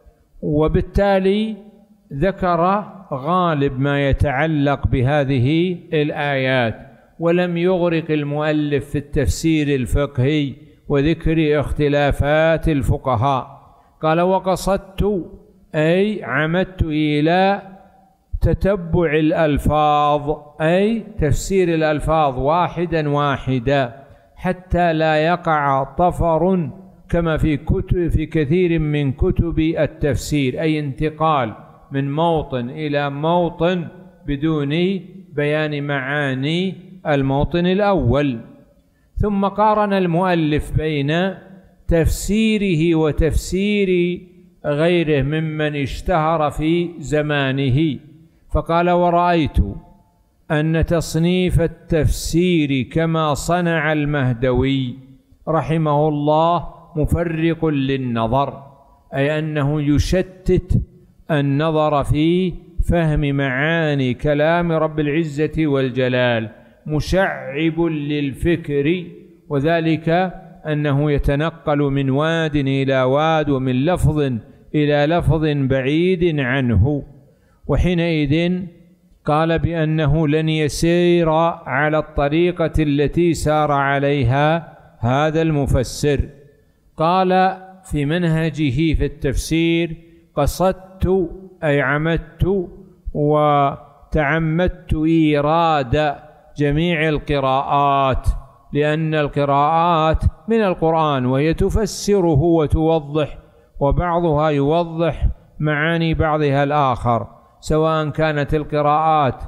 [SPEAKER 1] وبالتالي ذكر غالب ما يتعلق بهذه الآيات، ولم يغرق المؤلف في التفسير الفقهي وذكر اختلافات الفقهاء. قال وقصدت أي عمدت إلى تتبع الألفاظ أي تفسير الألفاظ واحدا واحدا حتى لا يقع طفر كما في كثير من كتب التفسير، أي انتقال من موطن إلى موطن بدون بيان معاني الموطن الأول. ثم قارن المؤلف بين تفسيره وتفسير غيره ممن اشتهر في زمانه، فقال ورأيت أن تصنيف التفسير كما صنع المهدوي رحمه الله مفرق للنظر، أي أنه يشتت النظر في فهم معاني كلام رب العزة والجلال، مشعب للفكر، وذلك أنه يتنقل من واد إلى واد ومن لفظ إلى لفظ بعيد عنه. وحينئذ قال بأنه لن يسير على الطريقة التي سار عليها هذا المفسر. قال في منهجه في التفسير قصدت أي عمدت وتعمدت إيراد جميع القراءات، لأن القراءات من القرآن وهي تفسره وتوضح وبعضها يوضح معاني بعضها الآخر، سواء كانت القراءات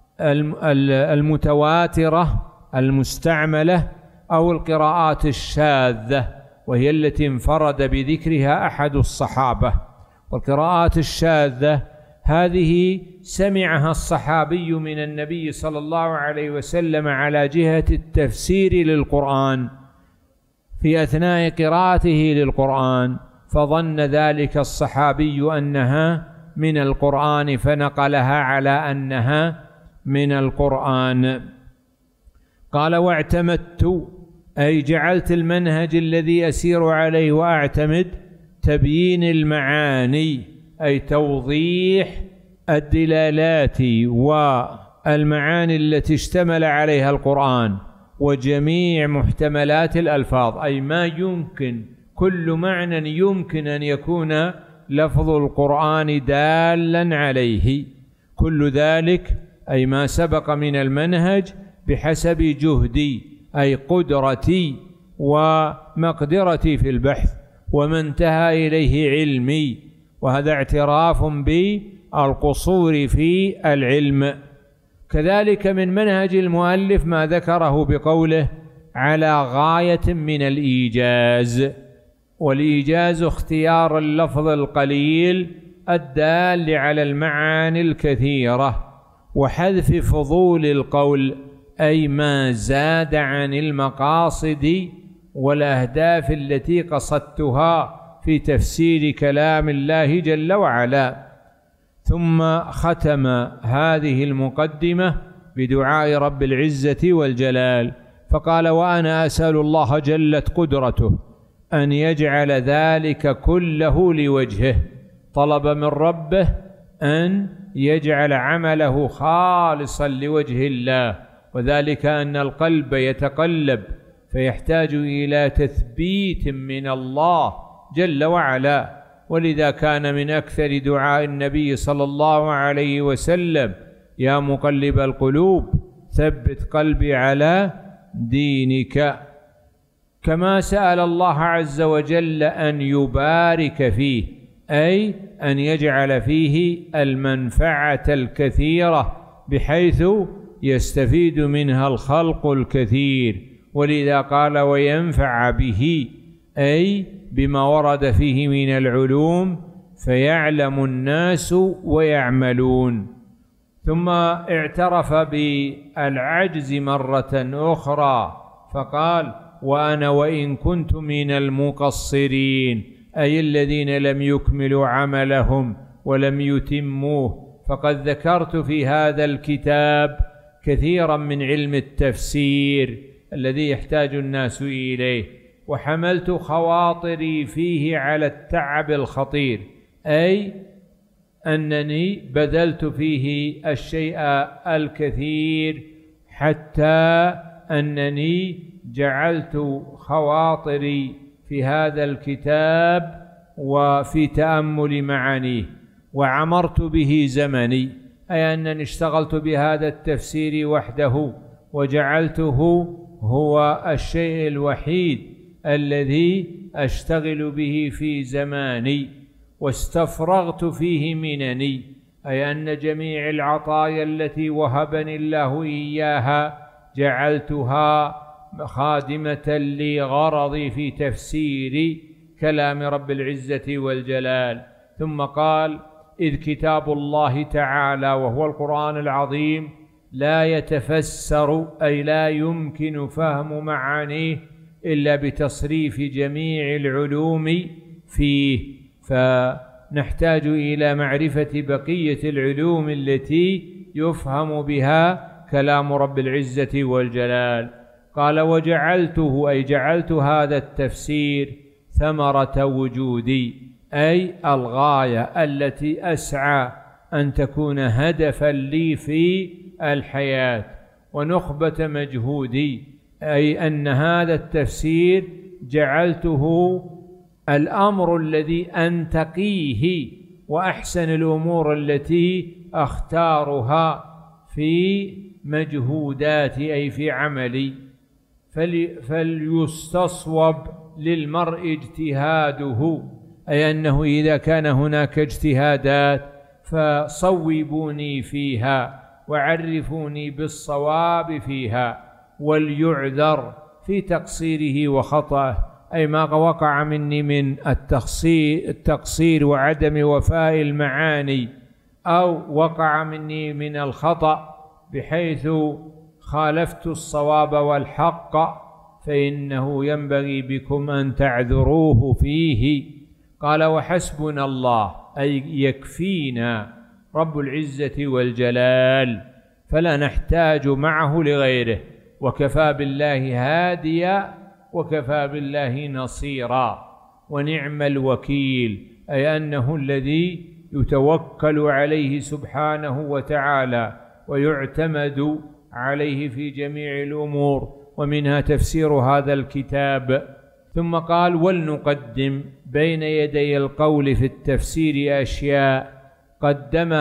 [SPEAKER 1] المتواترة المستعملة أو القراءات الشاذة وهي التي انفرد بذكرها أحد الصحابة. والقراءات الشاذة هذه سمعها الصحابي من النبي صلى الله عليه وسلم على جهة التفسير للقرآن في أثناء قراءته للقرآن، فظن ذلك الصحابي أنها من القرآن فنقلها على أنها من القرآن. قال: واعتمدت أي جعلت المنهج الذي أسير عليه وأعتمد تبيين المعاني، أي توضيح الدلالات والمعاني التي اشتمل عليها القرآن وجميع محتملات الألفاظ، أي ما يمكن، كل معنى يمكن أن يكون لفظ القرآن دالا عليه، كل ذلك أي ما سبق من المنهج بحسب جهدي أي قدرتي ومقدرتي في البحث وما انتهى إليه علمي، وهذا اعتراف بالقصور في العلم. كذلك من منهج المؤلف ما ذكره بقوله: على غاية من الإيجاز، والإيجاز اختيار اللفظ القليل الدال على المعاني الكثيرة، وحذف فضول القول أي ما زاد عن المقاصد والأهداف التي قصدتها في تفسير كلام الله جل وعلا. ثم ختم هذه المقدمة بدعاء رب العزة والجلال، فقال: وأنا أسأل الله جلت قدرته أن يجعل ذلك كله لوجهه، طلب من ربه أن يجعل عمله خالصا لوجه الله، وذلك أن القلب يتقلب فيحتاج إلى تثبيت من الله جل وعلا، ولذا كان من أكثر دعاء النبي صلى الله عليه وسلم: يا مقلب القلوب ثبت قلبي على دينك. كما سأل الله عز وجل أن يبارك فيه، أي أن يجعل فيه المنفعة الكثيرة بحيث يستفيد منها الخلق الكثير، ولذا قال: وينفع به، أي بما ورد فيه من العلوم فيعلم الناس ويعملون. ثم اعترف بالعجز مرة أخرى فقال: وأنا وإن كنت من المقصرين، أي الذين لم يكملوا عملهم ولم يتموه، فقد ذكرت في هذا الكتاب كثيرا من علم التفسير الذي يحتاج الناس إليه، وحملت خواطري فيه على التعب الخطير، أي أنني بذلت فيه الشيء الكثير حتى أنني جعلت خواطري في هذا الكتاب وفي تأمل معانيه، وعمرت به زمني، أي أنني اشتغلت بهذا التفسير وحده وجعلته هو الشيء الوحيد الذي أشتغل به في زماني، واستفرغت فيه منني، أي أن جميع العطايا التي وهبني الله إياها جعلتها خادمة لغرضي في تفسير كلام رب العزة والجلال. ثم قال: إذ كتاب الله تعالى وهو القرآن العظيم لا يتفسر، أي لا يمكن فهم معانيه إلا بتصريف جميع العلوم فيه، فنحتاج إلى معرفة بقية العلوم التي يفهم بها كلام رب العزة والجلال. قال: وجعلته، أي جعلت هذا التفسير ثمرة وجودي، أي الغاية التي أسعى أن تكون هدفا لي في الحياة ونخبة مجهودي، أي أن هذا التفسير جعلته الأمر الذي أنتقيه وأحسن الأمور التي أختارها في مجهوداتي، أي في عملي، فليستصوب للمرء اجتهاده، أي أنه إذا كان هناك اجتهادات فصوبوني فيها وعرفوني بالصواب فيها، وليعذر في تقصيره وخطأه، أي ما وقع مني من التقصير وعدم وفاء المعاني، أو وقع مني من الخطأ بحيث خالفت الصواب والحق، فإنه ينبغي بكم أن تعذروه فيه. قال: وحسبنا الله، أي يكفينا رب العزة والجلال، فلا نحتاج معه لغيره، وكفى بالله هاديا وكفى بالله نصيرا ونعم الوكيل، أي أنه الذي يتوكل عليه سبحانه وتعالى ويعتمد عليه في جميع الأمور، ومنها تفسير هذا الكتاب. ثم قال: ولنقدم بين يدي القول في التفسير أشياء قدم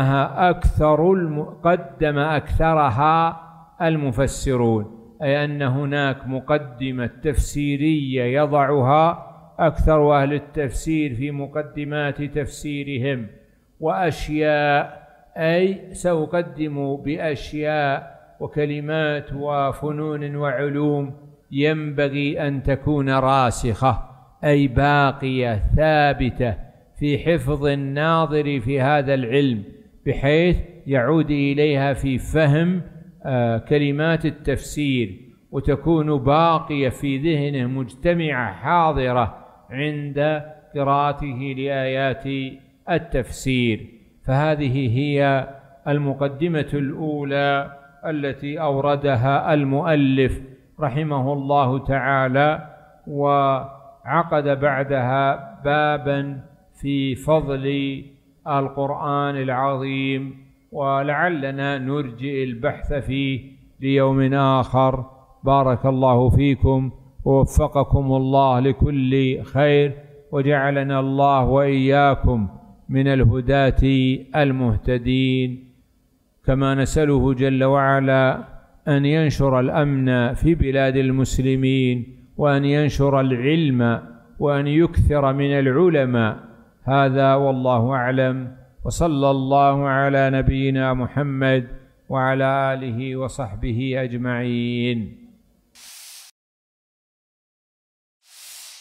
[SPEAKER 1] أكثرها المفسرون، أي أن هناك مقدمة تفسيرية يضعها أكثر أهل التفسير في مقدمات تفسيرهم، وأشياء أي سأقدم بأشياء وكلمات وفنون وعلوم ينبغي أن تكون راسخة، أي باقية ثابتة في حفظ الناظر في هذا العلم، بحيث يعود إليها في فهم كلمات التفسير، وتكون باقية في ذهنه مجتمعة حاضرة عند قراءته لآيات التفسير. فهذه هي المقدمة الأولى التي أوردها المؤلف رحمه الله تعالى، وعقد بعدها بابا في فضل القرآن العظيم، ولعلنا نرجئ البحث فيه ليوم آخر. بارك الله فيكم ووفقكم الله لكل خير، وجعلنا الله وإياكم من الهداة المهتدين. كما نسأله جل وعلا أن ينشر الأمن في بلاد المسلمين، وأن ينشر العلم، وأن يكثر من العلماء. هذا والله أعلم، وصلى الله على نبينا محمد وعلى آله وصحبه أجمعين.